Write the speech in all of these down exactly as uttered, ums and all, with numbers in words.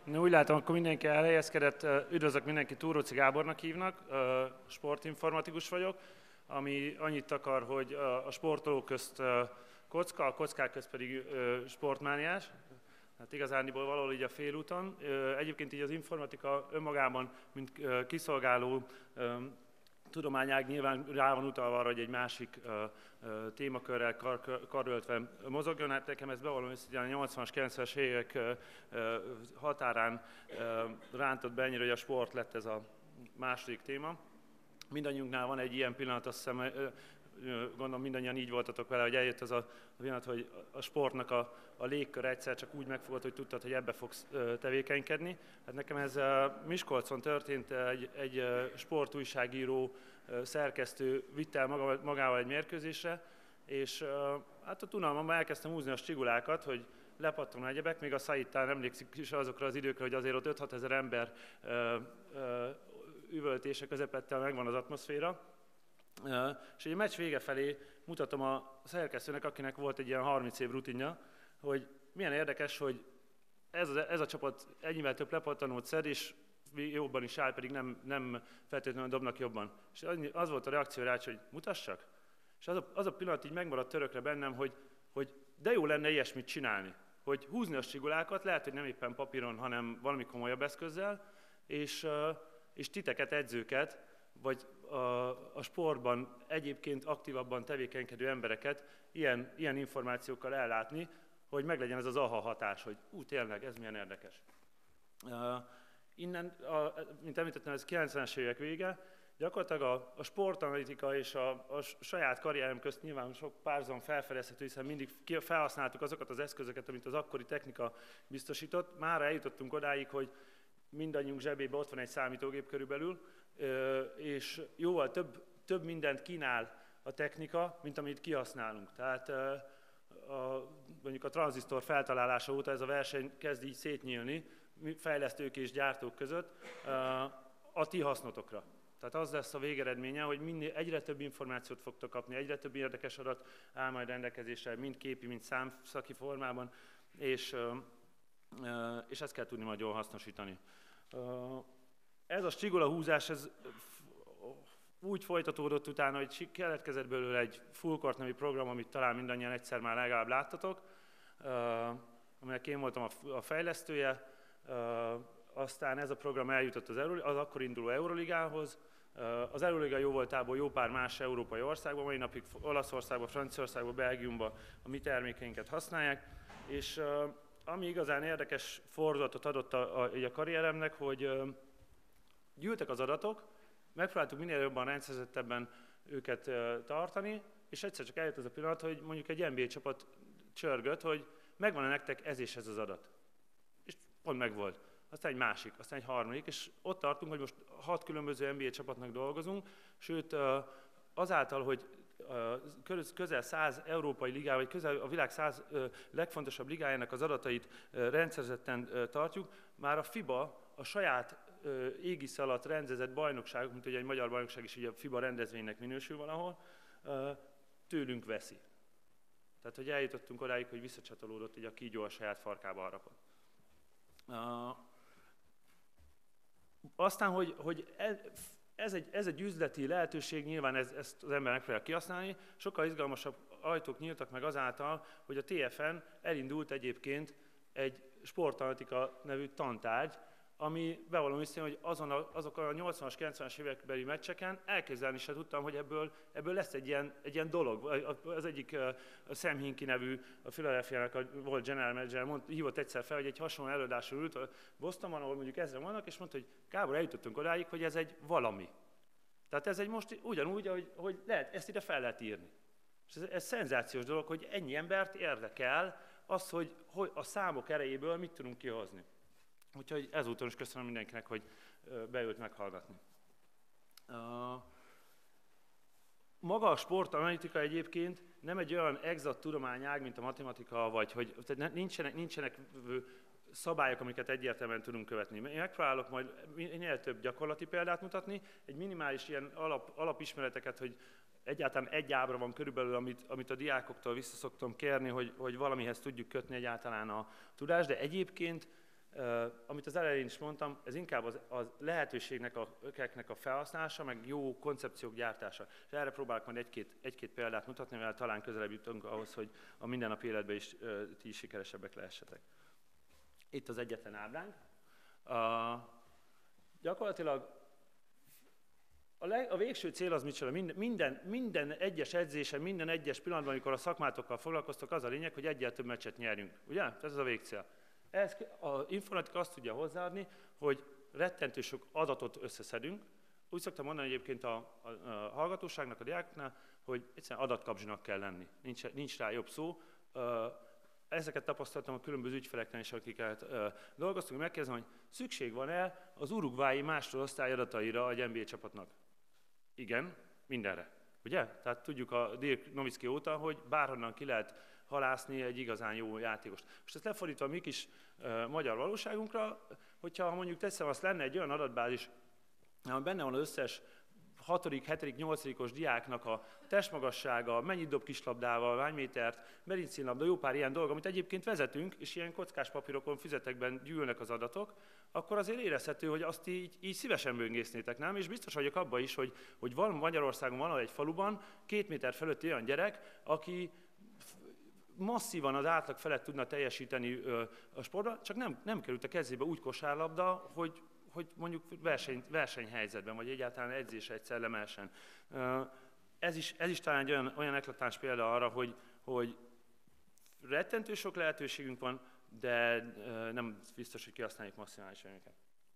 Úgy látom, akkor mindenki elhelyezkedett. Üdvözlök mindenki, Túróczy Gábornak hívnak, sportinformatikus vagyok, ami annyit akar, hogy a sportolók közt kocka, a kockák közt pedig sportmániás. Hát igazándiból valahol így a félúton. Egyébként így az informatika önmagában, mint kiszolgáló tudományág nyilván rá van utalva arra, hogy egy másik uh, uh, témakörrel kar, karöltve mozogjon. Hát nekem ez bevallom, hogy a nyolcvanas, kilencvenes évek uh, uh, határán uh, rántott be ennyire, hogy a sport lett ez a második téma. Mindannyiunknál van egy ilyen pillanat, azt hiszem, uh, gondolom mindannyian így voltatok vele, hogy eljött az a pillanat, hogy a sportnak a, a légkör egyszer csak úgy megfogott, hogy tudtad, hogy ebbe fogsz tevékenykedni. Hát nekem ez Miskolcon történt, egy, egy sportújságíró, szerkesztő vitt el maga, magával egy mérkőzésre, és hát ott unalmamban elkezdtem húzni a strigulákat, hogy lepattan egyebek, még a Szaitán emlékszik is azokra az időkre, hogy azért ott öt-hat ezer ember ö, ö, üvöltése közepette megvan az atmoszféra. Uh, és egy meccs vége felé mutatom a szerkesztőnek, akinek volt egy ilyen harminc év rutinja, hogy milyen érdekes, hogy ez a, ez a csapat ennyivel több lepattanót szed, és jobban is áll, pedig nem, nem feltétlenül dobnak jobban. És az volt a reakció rá, hogy mutassak. És az a, az a pillanat így megmaradt törökre bennem, hogy, hogy de jó lenne ilyesmit csinálni. Hogy húzni a strigulákat, lehet, hogy nem éppen papíron, hanem valami komolyabb eszközzel, és, uh, és titeket, edzőket, vagy a, a sportban egyébként aktívabban tevékenykedő embereket ilyen, ilyen információkkal ellátni, hogy meglegyen ez az aha hatás, hogy ú, tényleg, ez milyen érdekes. Uh, innen, a, mint említettem, ez kilencvenes évek vége, gyakorlatilag a, a sportanalitika és a, a saját karrierem közt nyilván sok párzon felfedezhető, hiszen mindig felhasználtuk azokat az eszközöket, amit az akkori technika biztosított. Mára eljutottunk odáig, hogy mindannyiunk zsebében ott van egy számítógép körülbelül, és jóval több, több mindent kínál a technika, mint amit kihasználunk. Tehát a, mondjuk a tranzisztor feltalálása óta ez a verseny kezd így szétnyílni, fejlesztők és gyártók között a ti hasznotokra. Tehát az lesz a végeredménye, hogy minél egyre több információt fogtok kapni, egyre több érdekes adat áll majd rendelkezésre, mind képi, mind számszaki formában, és, és ezt kell tudni majd jól hasznosítani. Ez a strigula húzás ez úgy folytatódott utána, hogy keletkezett belőle egy Full Court nevű program, amit talán mindannyian egyszer már legalább láttatok, amelyek én voltam a fejlesztője. Aztán ez a program eljutott az, Euró, az akkor induló Euroligához. Az Euroliga jó voltából jó pár más európai országban, mai napig Olaszországban, Franciaországban, Belgiumban a mi termékeinket használják. És ami igazán érdekes fordulatot adott a, a, a karrieremnek, hogy gyűltek az adatok, megpróbáltuk minél jobban rendszerezettebben őket uh, tartani, és egyszer csak eljött az a pillanat, hogy mondjuk egy en bé á csapat csörgött, hogy megvan-e nektek ez és ez az adat. És pont megvolt. Aztán egy másik, aztán egy harmadik, és ott tartunk, hogy most hat különböző en bé á csapatnak dolgozunk, sőt uh, azáltal, hogy uh, közel száz európai ligá, vagy közel a világ száz uh, legfontosabb ligájának az adatait uh, rendszerezetten uh, tartjuk, már a FIBA a saját égisz alatt rendezett bajnokságok, mint ugye egy magyar bajnokság is ugye a FIBA rendezvénynek minősül valahol, tőlünk veszi. Tehát, hogy eljutottunk odáig, hogy visszacsatolódott, így a kígyó a saját farkába harapott. Aztán, hogy, hogy ez, egy, ez egy üzleti lehetőség, nyilván ez, ezt az ember megpróbálja kihasználni, sokkal izgalmasabb ajtók nyíltak meg azáltal, hogy a té ef en elindult egyébként egy sportanalitika nevű tantárgy, ami bevallom őszintén, hogy azon a, azokon a nyolcvanas, kilencvenes évekbeli meccseken elképzelni sem tudtam, hogy ebből, ebből lesz egy ilyen, egy ilyen dolog. Az egyik a Sam Hinkie nevű, a Philadelphia-nak a volt general manager, mond, hívott egyszer fel, hogy egy hasonló előadásra ült a Bostonban, ahol mondjuk ezren vannak, és mondta, hogy Gábor, eljutottunk odáig, hogy ez egy valami. Tehát ez egy most ugyanúgy, hogy, hogy lehet, ezt ide fel lehet írni. És ez, ez szenzációs dolog, hogy ennyi embert érdekel az, hogy, hogy a számok erejéből mit tudunk kihozni. Úgyhogy ezúton is köszönöm mindenkinek, hogy beült meghallgatni. Maga a sportanalitika egyébként nem egy olyan exakt tudományág, mint a matematika, vagy hogy tehát nincsenek, nincsenek szabályok, amiket egyértelműen tudunk követni. Én megpróbálok majd minél több gyakorlati példát mutatni, egy minimális ilyen alap, alapismereteket, hogy egyáltalán egy ábra van körülbelül, amit, amit a diákoktól vissza szoktam kérni, hogy, hogy valamihez tudjuk kötni egyáltalán a tudást, de egyébként Uh, amit az elején is mondtam, ez inkább az, az lehetőségnek a, ökeknek a felhasználása, meg jó koncepciók gyártása. És erre próbálok majd egy-két, egy-két példát mutatni, mert talán közelebb jutunk ahhoz, hogy a mindennapi életben is uh, ti is sikeresebbek lehessetek. Itt az egyetlen ábránk. Uh, gyakorlatilag a, leg, a végső cél az micsoda? Minden, minden, minden egyes edzésen, minden egyes pillanatban, amikor a szakmátokkal foglalkoztok, az a lényeg, hogy egyel több meccset nyerjünk. Ugye? Ez az a végcél. Ez, az informatika azt tudja hozzáadni, hogy rettentő sok adatot összeszedünk. Úgy szoktam mondani egyébként a, a, a hallgatóságnak, a diákoknál, hogy egyszerűen adatkapzsinak kell lenni. Nincs, nincs rá jobb szó. Ezeket tapasztaltam a különböző ügyfeleknél is, akiket dolgoztunk. Megkérdezem, hogy szükség van-e az urugvái másodosztály adataira egy en bé á csapatnak? Igen, mindenre. Ugye? Tehát tudjuk a Dirk Nowitzki óta, hogy bárhonnan ki lehet halászni egy igazán jó játékost. Most ezt lefordítva a mi kis uh, magyar valóságunkra, hogyha mondjuk teszem, azt lenne egy olyan adatbázis, ahol benne van az összes hatodik, hetedik, nyolcadikos diáknak a testmagassága, mennyit dob kislabdával, hány métert, merincínlabda, jó pár ilyen dolog, amit egyébként vezetünk, és ilyen kockás papírokon, füzetekben gyűlnek az adatok, akkor azért érezhető, hogy azt így, így szívesen böngésznétek, nem? És biztos vagyok abban is, hogy, hogy van Magyarországon van egy faluban két méter fölötti olyan gyerek, aki masszívan az átlag felett tudna teljesíteni ö, a sportban, csak nem, nem került a kezébe úgy kosárlabda, hogy, hogy mondjuk verseny, versenyhelyzetben, vagy egyáltalán edzésre egyszer lemelsen. Ez is, ez is talán egy olyan, olyan eklatáns példa arra, hogy, hogy rettentő sok lehetőségünk van, de nem biztos, hogy kihasználjuk maximálisan őket.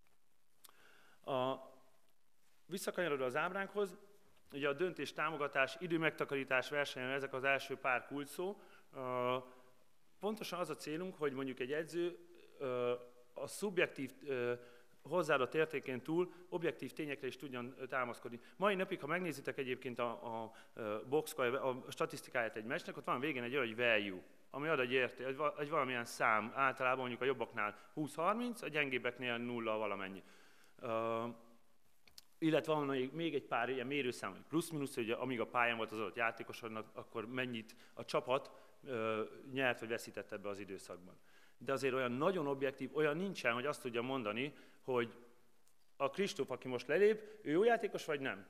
A, visszakanyarodva az ábránkhoz, ugye a döntés, támogatás, időmegtakarítás, verseny, ezek az első pár kulcsszó. Pontosan az a célunk, hogy mondjuk egy edző a szubjektív hozzáadott értékén túl objektív tényekre is tudjon támaszkodni. Mai napig, ha megnézitek egyébként a, a, box, a statisztikáját egy meccsnek, ott van végén egy olyan, hogy value, ami ad egy érték, egy, egy valamilyen szám, általában mondjuk a jobbaknál húsz-harminc, a gyengébbeknél nulla valamennyi. Uh, illetve van még egy pár ilyen mérőszám, hogy plusz-minusz, hogy amíg a pályán volt az adott játékosodnak, akkor mennyit a csapat uh, nyert vagy veszített ebbe az időszakban. De azért olyan nagyon objektív, olyan nincsen, hogy azt tudja mondani, hogy a Kristóf, aki most lelép, ő jó játékos vagy nem?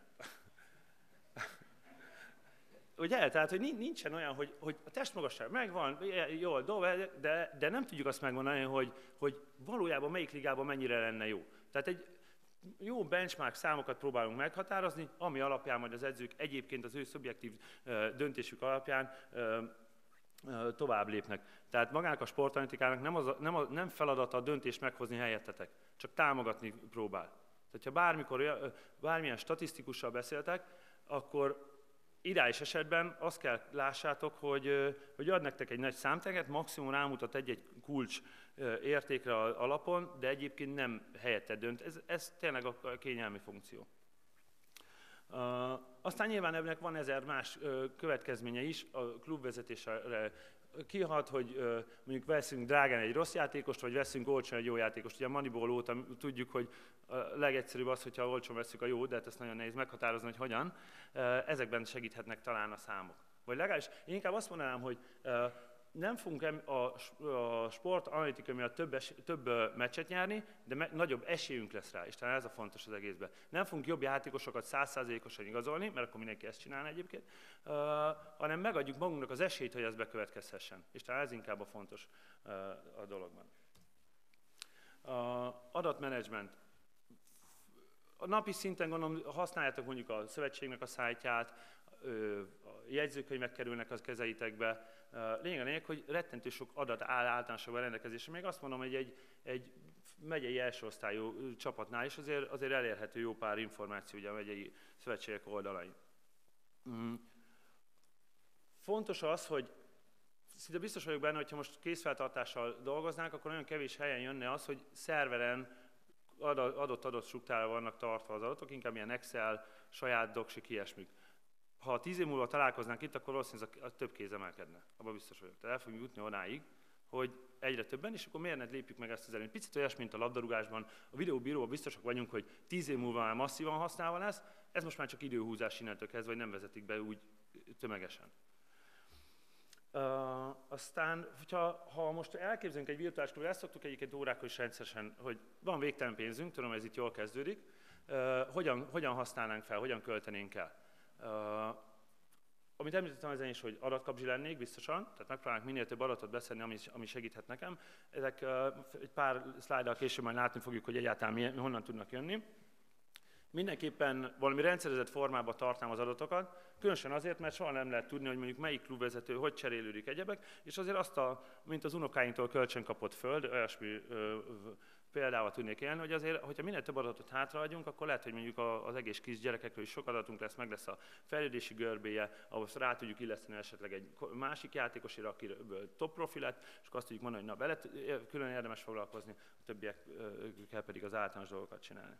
Ugye? Tehát, hogy nincsen olyan, hogy, hogy a testmagasság megvan, jól dob, de, de nem tudjuk azt megmondani, hogy, hogy valójában melyik ligában mennyire lenne jó. Tehát egy jó benchmark számokat próbálunk meghatározni, ami alapján majd az edzők egyébként az ő szubjektív uh, döntésük alapján uh, tovább lépnek. Tehát magának a sportanalitikának nem, az a, nem, a, nem feladata a döntést meghozni helyettetek, csak támogatni próbál. Tehát ha bármikor, bármilyen statisztikussal beszéltek, akkor ideális esetben azt kell lássátok, hogy, hogy ad nektek egy nagy számteget, maximum rámutat egy-egy kulcs értékre alapon, de egyébként nem helyette dönt. Ez, ez tényleg a kényelmi funkció. Uh, aztán nyilván ennek van ezer más uh, következménye is a klubvezetésre kihat, hogy uh, mondjuk veszünk drágán egy rossz játékost, vagy veszünk olcsón egy jó játékost. Ugye a Moneyball óta tudjuk, hogy a legegyszerűbb az, hogyha olcsón veszünk a jót, de hát ezt nagyon nehéz meghatározni, hogy hogyan. Uh, ezekben segíthetnek talán a számok. Vagy legalábbis én inkább azt mondanám, hogy uh, nem fogunk a, a sport analitika miatt több, es, több meccset nyerni, de me, nagyobb esélyünk lesz rá, és talán ez a fontos az egészben. Nem fogunk jobb játékosokat száz százalékosan igazolni, mert akkor mindenki ezt csinálna egyébként, uh, hanem megadjuk magunknak az esélyt, hogy ez bekövetkezhessen. És talán ez inkább a fontos uh, a dologban. Uh, adatmenedzsment. A napi szinten gondolom használjátok mondjuk a szövetségnek a szájtját, a jegyzőkönyvek kerülnek az kezeitekbe. Lényeg a lényeg, hogy rettentő sok adat áll általánosságban rendelkezésre. Még azt mondom, hogy egy, egy megyei első osztályú csapatnál is azért, azért elérhető jó pár információ ugye a megyei szövetségek oldalain. Mm. Fontos az, hogy szinte biztos vagyok benne, hogyha most készfeltartással dolgoznánk, akkor nagyon kevés helyen jönne az, hogy szerveren adott-adott struktúrára vannak tartva az adatok, inkább ilyen Excel, saját doksik, ilyesmik. Ha tíz év múlva találkoznánk itt, akkor valószínűleg a több kéz emelkedne. Abban biztos vagyok. Tehát el fogjuk jutni odáig, hogy egyre többen, és akkor miért ne lépjük meg ezt az előnyt. Picit olyas, mint a labdarúgásban, a videóbíróban biztosak vagyunk, hogy tíz év múlva már masszívan használva lesz, ez most már csak időhúzás innentől kezdve, vagy nem vezetik be úgy tömegesen. Uh, aztán, hogyha, ha most elképzelünk egy virtuális klubot, ezt szoktuk egyébként órákkal is rendszeresen, hogy van végtelen pénzünk, tudom, ez itt jól kezdődik, uh, hogyan, hogyan használnánk fel, hogyan költenénk el. Uh, amit említettem az is, hogy adatkapzsi lennék biztosan, tehát megpróbálok minél több adatot beszedni, ami, ami segíthet nekem. Ezek uh, egy pár szlájddal később majd látni fogjuk, hogy egyáltalán milyen, honnan tudnak jönni. Mindenképpen valami rendszerezett formában tartnám az adatokat, különösen azért, mert soha nem lehet tudni, hogy mondjuk melyik klubvezető hogy cserélődik egyebek, és azért azt, a, mint az unokáinktól kölcsön kapott föld, olyasmi ö, példával tudnék élni, hogy azért, hogyha minél több adatot hátraadjunk, akkor lehet, hogy mondjuk az egész kis gyerekekről is sok adatunk lesz, meg lesz a fejlődési görbéje, ahhoz rá tudjuk illeszteni esetleg egy másik játékosira, akiből top profi lett, és akkor azt tudjuk mondani, hogy na, bele külön érdemes foglalkozni, a többiekkel pedig az általános dolgokat csinálni.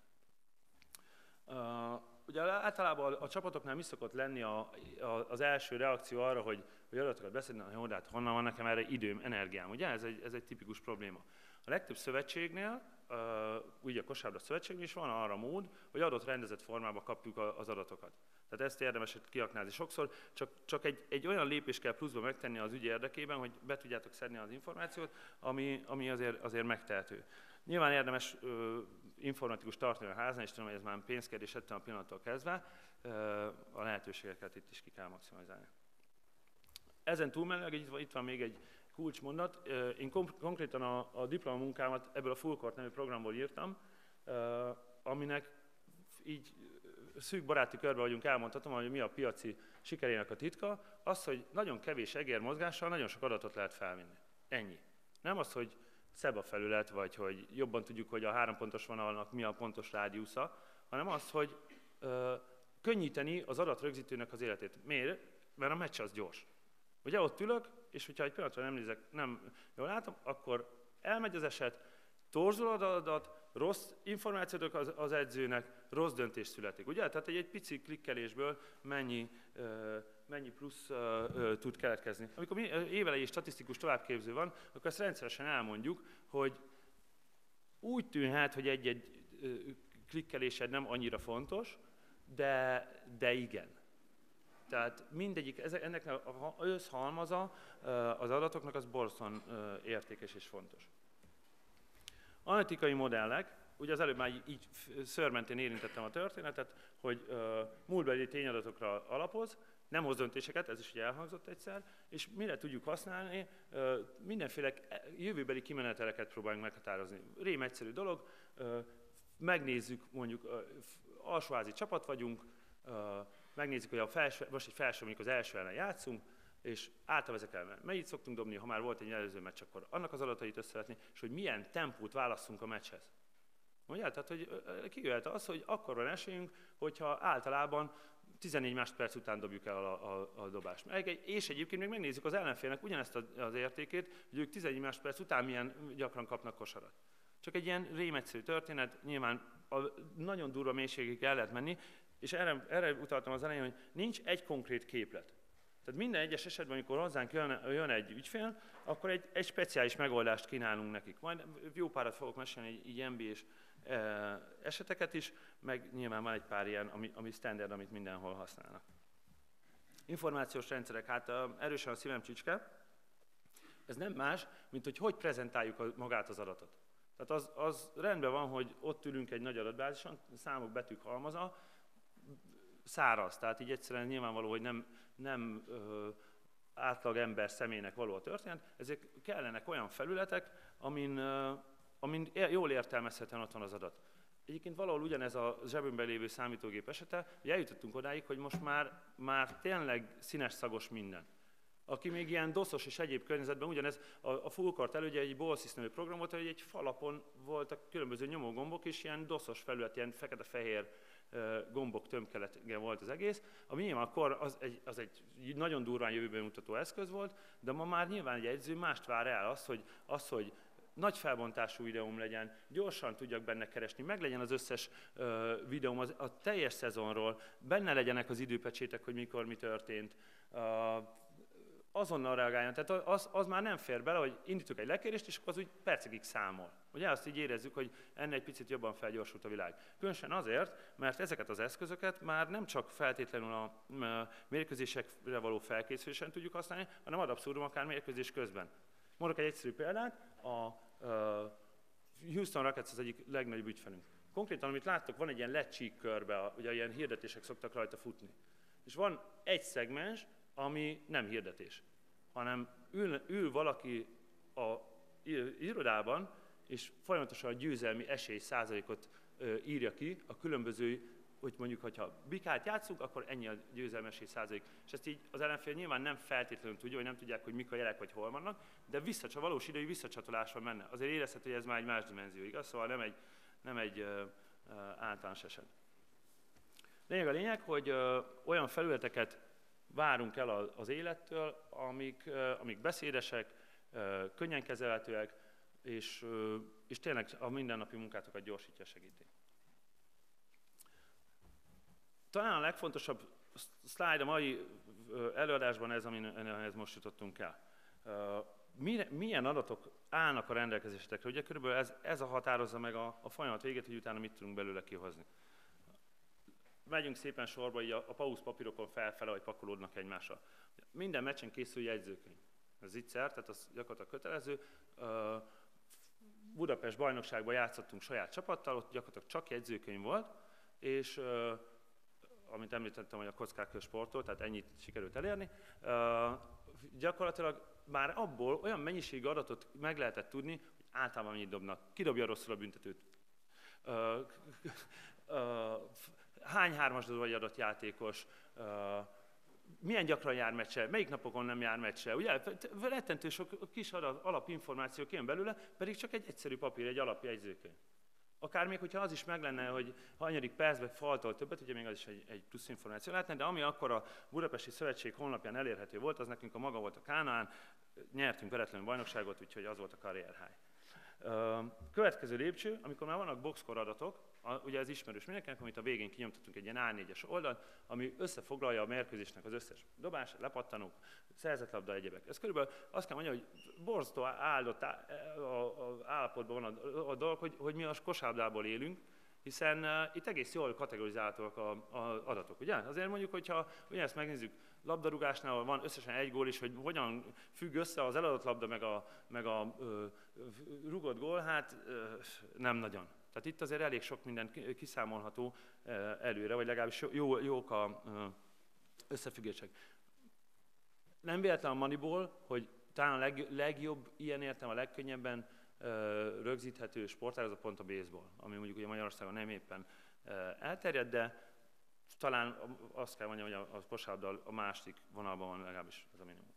Uh, ugye általában a, a csapatoknál mi szokott lenni a, a, az első reakció arra, hogy, hogy adatokat beszélni, na jó, de hát honnan van nekem erre időm, energiám, ugye? Ez egy, ez egy tipikus probléma. A legtöbb szövetségnél, uh, ugye a kosárlabda szövetségnél is van arra mód, hogy adott rendezett formában kapjuk a, az adatokat. Tehát ezt érdemes kiaknázni. Sokszor csak, csak egy, egy olyan lépést kell pluszba megtenni az ügy érdekében, hogy be tudjátok szedni az információt, ami, ami azért, azért megtehető. Nyilván érdemes ö, informatikus tartani a háznál, és tudom, hogy ez már pénzkérdés ettől a pillanattól kezdve, ö, a lehetőségeket itt is ki kell maximalizálni. Ezen túlmenőleg itt, itt van még egy kulcsmondat. Én konkrétan a, a diplomamunkámat ebből a Fullcourt nevű programból írtam, ö, aminek így szűk baráti körben vagyunk, elmondhatom, hogy mi a piaci sikerének a titka, az, hogy nagyon kevés egérmozgással nagyon sok adatot lehet felvinni. Ennyi. Nem az, hogy szebb a felület, vagy hogy jobban tudjuk, hogy a három pontos vonalnak mi a pontos rádiusza, hanem az, hogy ö, könnyíteni az adatrögzítőnek az életét. Miért? Mert a meccs az gyors. Ugye ott ülök, és hogyha egy pillanatra nem nézek, nem jól látom, akkor elmegy az eset, torzul az adat, rossz információt az, az edzőnek, rossz döntés születik. Ugye? Tehát egy, egy pici klikkelésből mennyi, ö, mennyi plusz ö, ö, tud keletkezni. Amikor évelejé statisztikus továbbképző van, akkor ezt rendszeresen elmondjuk, hogy úgy tűnhet, hogy egy-egy klikkelésed nem annyira fontos, de, de igen. Tehát mindegyik, ennek az összhalmaza az adatoknak az borzasztóan értékes és fontos. Analitikai modellek, ugye az előbb már így szőrmentén érintettem a történetet, hogy uh, múltbeli tényadatokra alapoz, nem hoz döntéseket, ez is ugye elhangzott egyszer, és mire tudjuk használni, uh, mindenféle jövőbeli kimeneteleket próbálunk meghatározni. Rém egyszerű dolog, uh, megnézzük, mondjuk uh, alsóházi csapat vagyunk, uh, megnézzük, hogy a felső, most egy felső, mondjuk az első ellen játszunk, és általában ezek ellen mennyit szoktunk dobni, ha már volt egy előző meccs, akkor annak az adatait összevetni, és hogy milyen tempót válasszunk a meccshez. Mondjál, tehát, hogy kijöhet az, hogy akkor van esélyünk, hogyha általában tizennégy másodperc után dobjuk el a, a, a dobást. És egyébként még megnézzük az ellenfélnek ugyanezt az értékét, hogy ők tizennégy másodperc után milyen gyakran kapnak kosarat. Csak egy ilyen rémegyszerű történet, nyilván a nagyon durva mélységig el lehet menni, és erre, erre utaltam az elején, hogy nincs egy konkrét képlet. Tehát minden egyes esetben, amikor hozzánk jön, jön egy ügyfél, akkor egy, egy speciális megoldást kínálunk nekik. Majd jó párat fogok mesélni egy így en bé és e, eseteket is, meg nyilván van egy pár ilyen, ami, ami standard, amit mindenhol használnak. Információs rendszerek, hát erősen a szívem csücske. Ez nem más, mint hogy hogy prezentáljuk a, magát az adatot. Tehát az, az rendben van, hogy ott ülünk egy nagy adatbázison, számok, betűk halmaza, száraz, tehát így egyszerűen nyilvánvaló, hogy nem, nem ö, átlag ember személynek való a történet, ezért kellenek olyan felületek, amin, ö, amin jól értelmezhetően ott van az adat. Egyébként valahol ugyanez a zsebünkben lévő számítógép esete, hogy eljutottunk odáig, hogy most már, már tényleg színes szagos minden. Aki még ilyen doszos és egyéb környezetben, ugyanez a, a Fullcourt elődje egy Bolsys nevű program volt, hogy egy falapon voltak különböző nyomógombok, és ilyen doszos felület, ilyen fekete-fehér gombok tömkelege volt az egész, ami nyilván akkor az egy, az egy nagyon durván jövőben mutató eszköz volt, de ma már nyilván egy edző mást vár el, az, hogy, az, hogy nagy felbontású videóm legyen, gyorsan tudjak benne keresni, meglegyen az összes uh, videóm az, a teljes szezonról, benne legyenek az időpecsétek, hogy mikor mi történt, uh, azonnal reagáljon. Tehát az, az már nem fér bele, hogy indítok egy lekérést, és akkor az úgy percekig számol. Ugye azt így érezzük, hogy ennél egy picit jobban felgyorsult a világ. Különösen azért, mert ezeket az eszközöket már nem csak feltétlenül a mérkőzésekre való felkészülésen tudjuk használni, hanem ad abszurdum akár mérkőzés közben. Mondok egy egyszerű példát, a Houston Rockets az egyik legnagyobb ügyfelünk. Konkrétan, amit láttok, van egy ilyen lecsík körbe, ugye ilyen hirdetések szoktak rajta futni. És van egy szegmens, ami nem hirdetés, hanem ül, ül valaki a irodában, és folyamatosan a győzelmi esély százalékot írja ki a különböző, hogy mondjuk, hogyha bikát játszunk, akkor ennyi a győzelmi esély százalék. És ezt így az ellenfél nyilván nem feltétlenül tudja, hogy nem tudják, hogy mik a jelek, vagy hol vannak, de visszacsa, valós idejű visszacsatoláson menne. Azért érezhető, hogy ez már egy más dimenzió, igaz? Szóval nem egy, nem egy ö, ö, általános eset. Lényeg a lényeg, hogy ö, olyan felületeket várunk el az élettől, amik, ö, amik beszédesek, ö, könnyen kezelhetőek, és, ö, és tényleg a mindennapi munkátokat gyorsítja, segíti. Talán a legfontosabb szlájd a mai előadásban ez, amihez most jutottunk el. Milyen adatok állnak a rendelkezésetekre? Ugye körülbelül ez, ez a határozza meg a, a folyamat végét, hogy utána mit tudunk belőle kihozni. Megyünk szépen sorba, így a, a pauszpapírokon felfele, hogy pakolódnak egymásra. Minden meccsen készül jegyzőkönyv. Ez viccer, tehát az gyakorlatilag kötelező. Budapest bajnokságban játszottunk saját csapattal, ott gyakorlatilag csak jegyzőkönyv volt, és amit említettem, hogy a kockák sportol, tehát ennyit sikerült elérni. Uh, gyakorlatilag már abból olyan mennyiségű adatot meg lehetett tudni, hogy általában mennyit dobnak, ki dobja rosszul a büntetőt. Uh, uh, hány hármas dob egy adott játékos, uh, milyen gyakran jár meccse, melyik napokon nem jár meccse. Ugye rettentő sok kis adat, alapinformáció jön belőle, pedig csak egy egyszerű papír, egy alapjegyzőkönyv. Akár még, hogyha az is meg lenne, hogy hanyadik percben faltól többet, ugye még az is egy, egy plusz információ lehetne, de ami akkor a Budapesti Szövetség honlapján elérhető volt, az nekünk a maga volt a Kánaán, nyertünk veretlenül bajnokságot, úgyhogy az volt a career high. Következő lépcső, amikor már vannak boxscore adatok, ugye ez ismerős mindenkinek, amit a végén kinyomtatunk egy ilyen á négyes oldalt, ami összefoglalja a mérkőzésnek az összes dobás, lepattanók, szerzett labda, egyebek. Ez körülbelül azt kell mondjam, hogy borzasztó áldott állapotban van a, a dolog, hogy, hogy mi a kosárlabdából élünk, hiszen uh, itt egész jól kategorizálhatóak az adatok, ugye? Azért mondjuk, hogyha ugye ezt megnézzük, labdarúgásnál van összesen egy gól is, hogy hogyan függ össze az eladott labda meg a, meg a uh, rugott gól, hát uh, nem nagyon. Tehát itt azért elég sok minden kiszámolható uh, előre, vagy legalábbis jó, jók a uh, összefüggések. Nem véletlen a Moneyball, hogy talán a leg, legjobb ilyen értem, a legkönnyebben rögzíthető sportágazat pont a baseball, ami mondjuk ugye Magyarországon nem éppen elterjedt, de talán azt kell mondjam, hogy a, a kosárlabda a második vonalban van, legalábbis ez a minimum.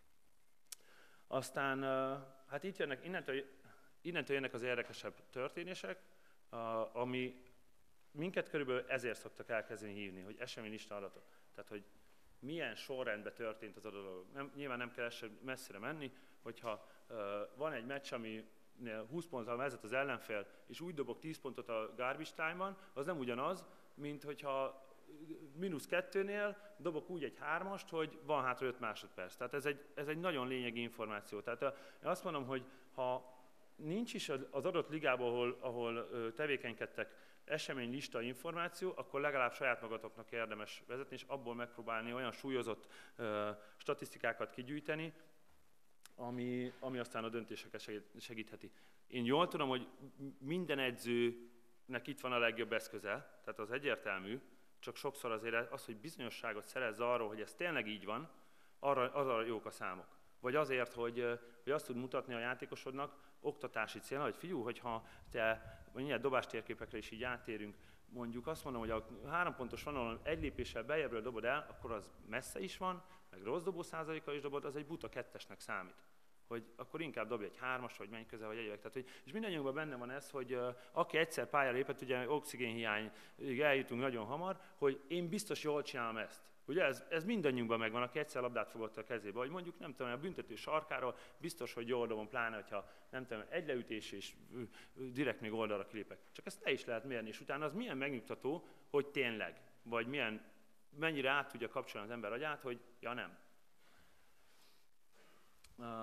Aztán hát itt jönnek, innentől, innentől jönnek az érdekesebb történések, ami minket körülbelül ezért szoktak elkezdeni hívni, hogy eseménylista adatok. Tehát, hogy milyen sorrendben történt az adott. Nem, nyilván nem kell messzire menni, hogyha uh, van egy meccs, ami húsz ponttal vezet az ellenfél, és úgy dobok tíz pontot a garbage time-ban, az nem ugyanaz, mint hogyha mínusz kettőnél dobok úgy egy hármast, hogy van hátra öt másodperc. Tehát ez egy, ez egy nagyon lényegi információ. Tehát én azt mondom, hogy ha nincs is az adott ligában, ahol, ahol tevékenykedtek, eseménylista információ, akkor legalább saját magatoknak érdemes vezetni, és abból megpróbálni olyan súlyozott statisztikákat kigyűjteni, Ami, ami aztán a döntéseket segítheti. Én jól tudom, hogy minden edzőnek itt van a legjobb eszköze, tehát az egyértelmű, csak sokszor azért az, hogy bizonyosságot szerezz arról, hogy ez tényleg így van, arra, arra jók a számok. Vagy azért, hogy, hogy azt tud mutatni a játékosodnak oktatási célra, hogy figyelj, hogyha te mindjárt dobástérképekre is így átérünk, mondjuk azt mondom, hogy a három pontos vonalon egy lépéssel beljebről dobod el, akkor az messze is van, meg rossz dobó százalékkal is dobod, az egy buta kettesnek számít. Hogy akkor inkább dobj egy hármas, vagy menj közel, vagy egyébek. Tehát, hogy, és mindannyiunkban benne van ez, hogy uh, aki egyszer pályára lépett, ugye oxigénhiányig eljutunk nagyon hamar, hogy én biztos jól csinálom ezt. Ugye ez, ez mindannyiunkban megvan, aki egyszer labdát fogott a kezébe, hogy mondjuk nem tudom, a büntető sarkáról biztos, hogy jól dobom, pláne, hogyha nem tudom, egy leütés és direkt még oldalra kilépek. Csak ezt le is lehet mérni, és utána az milyen megnyugtató, hogy tényleg, vagy milyen, mennyire át tudja kapcsolni az ember agyát, hogy ja nem. Uh,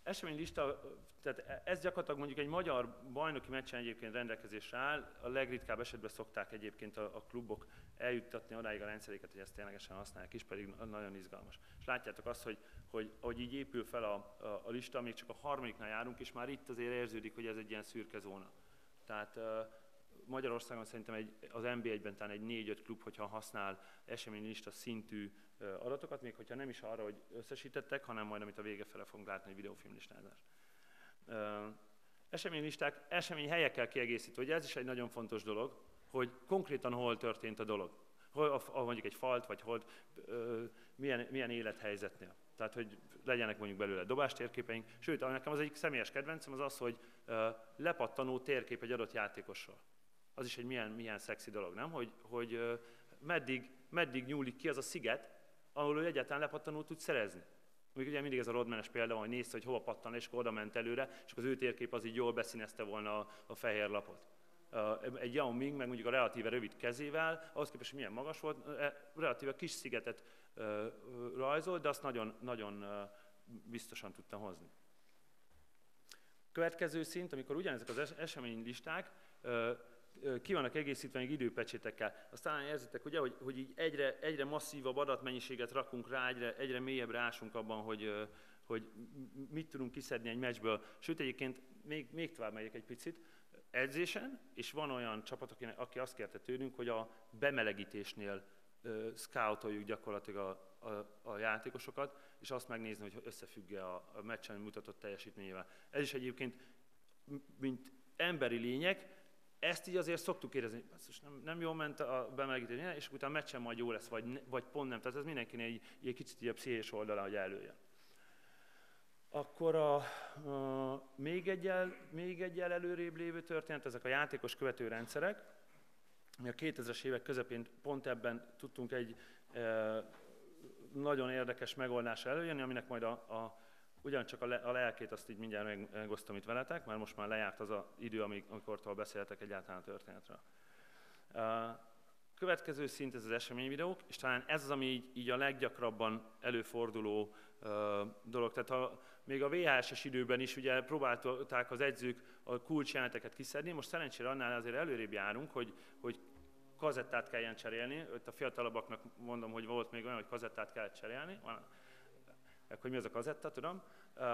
eseménylista, tehát ez gyakorlatilag mondjuk egy magyar bajnoki meccsen egyébként rendelkezésre áll, a legritkább esetben szokták egyébként a, a klubok eljuttatni odáig a rendszeréket, hogy ezt ténylegesen használják is, pedig nagyon izgalmas. És látjátok azt, hogy, hogy ahogy így épül fel a, a, a lista, még csak a harmadiknál járunk, és már itt azért érződik, hogy ez egy ilyen szürke zóna. Tehát uh, Magyarországon szerintem egy, az en bé egyben talán egy négy-öt klub, hogyha használ eseménylista szintű uh, adatokat, még hogyha nem is arra, hogy összesítettek, hanem majd, amit a vége fele fogunk látni, hogy videófilmlistázás. Uh, eseménylisták, eseményhelyekkel kiegészítve, ugye ez is egy nagyon fontos dolog, hogy konkrétan hol történt a dolog. Hol, a, mondjuk egy falt, vagy hol, uh, milyen, milyen élethelyzetnél. Tehát, hogy legyenek mondjuk belőle dobástérképeink. Sőt, nekem az egyik személyes kedvencem az az, hogy uh, lepattanó térkép egy adott játékosról. Az is egy milyen, milyen szexi dolog, nem? Hogy, hogy uh, meddig, meddig nyúlik ki az a sziget, ahol ő egyáltalán lepattanót tud szerezni. Még ugye mindig ez a Rodmanes példa, hogy nézte, hogy hova pattan, és akkor oda ment előre, és akkor az ő térkép az így jól beszínezte volna a, a fehér lapot. Uh, egy Yao Ming meg mondjuk a relatíve rövid kezével, ahhoz képest, hogy milyen magas volt, uh, relatíve kis szigetet uh, rajzolt, de azt nagyon, nagyon uh, biztosan tudta hozni. Következő szint, amikor ugyanezek az es eseménylisták uh, uh, ki vannak egészítve még időpecsétekkel. Aztán érzitek, ugye, hogy, hogy így egyre, egyre masszívabb adatmennyiséget rakunk rá, egyre, egyre mélyebbre ásunk abban, hogy, uh, hogy mit tudunk kiszedni egy meccsből. Sőt, egyébként még, még tovább megyek egy picit, edzésen, és van olyan csapat, aki, aki azt kérte tőlünk, hogy a bemelegítésnél uh, scoutoljuk gyakorlatilag a, a, a játékosokat, és azt megnézni, hogy összefügg-e a, a meccsen mutatott teljesítményével. Ez is egyébként, mint emberi lények, ezt így azért szoktuk érezni, hogy nem, nem jól ment a bemelegítés, és utána a meccsen majd jó lesz, vagy, vagy pont nem. Tehát ez mindenkinek egy, egy kicsit így a pszichés oldala, hogy előjön. Akkor a, a, még, egyel, még egyel előrébb lévő történet, ezek a játékos követő rendszerek. Mi a kétezres évek közepén pont ebben tudtunk egy e, nagyon érdekes megoldásra előjönni, aminek majd a, a, ugyancsak a, le, a lelkét azt így mindjárt megosztom itt veletek, mert most már lejárt az az idő, amikortól beszéltek egyáltalán a történetről. A következő szint ez az eseményvideók, és talán ez az, ami így, így a leggyakrabban előforduló uh, dolog. Tehát a, még a vé há es-es időben is ugye próbálták az edzők a kulcsjeleneteket kiszedni, most szerencsére annál azért előrébb járunk, hogy, hogy kazettát kelljen cserélni. Ott a fiatalabbaknak mondom, hogy volt még olyan, hogy kazettát kellett cserélni. Van, hogy mi az a kazetta, tudom. Uh,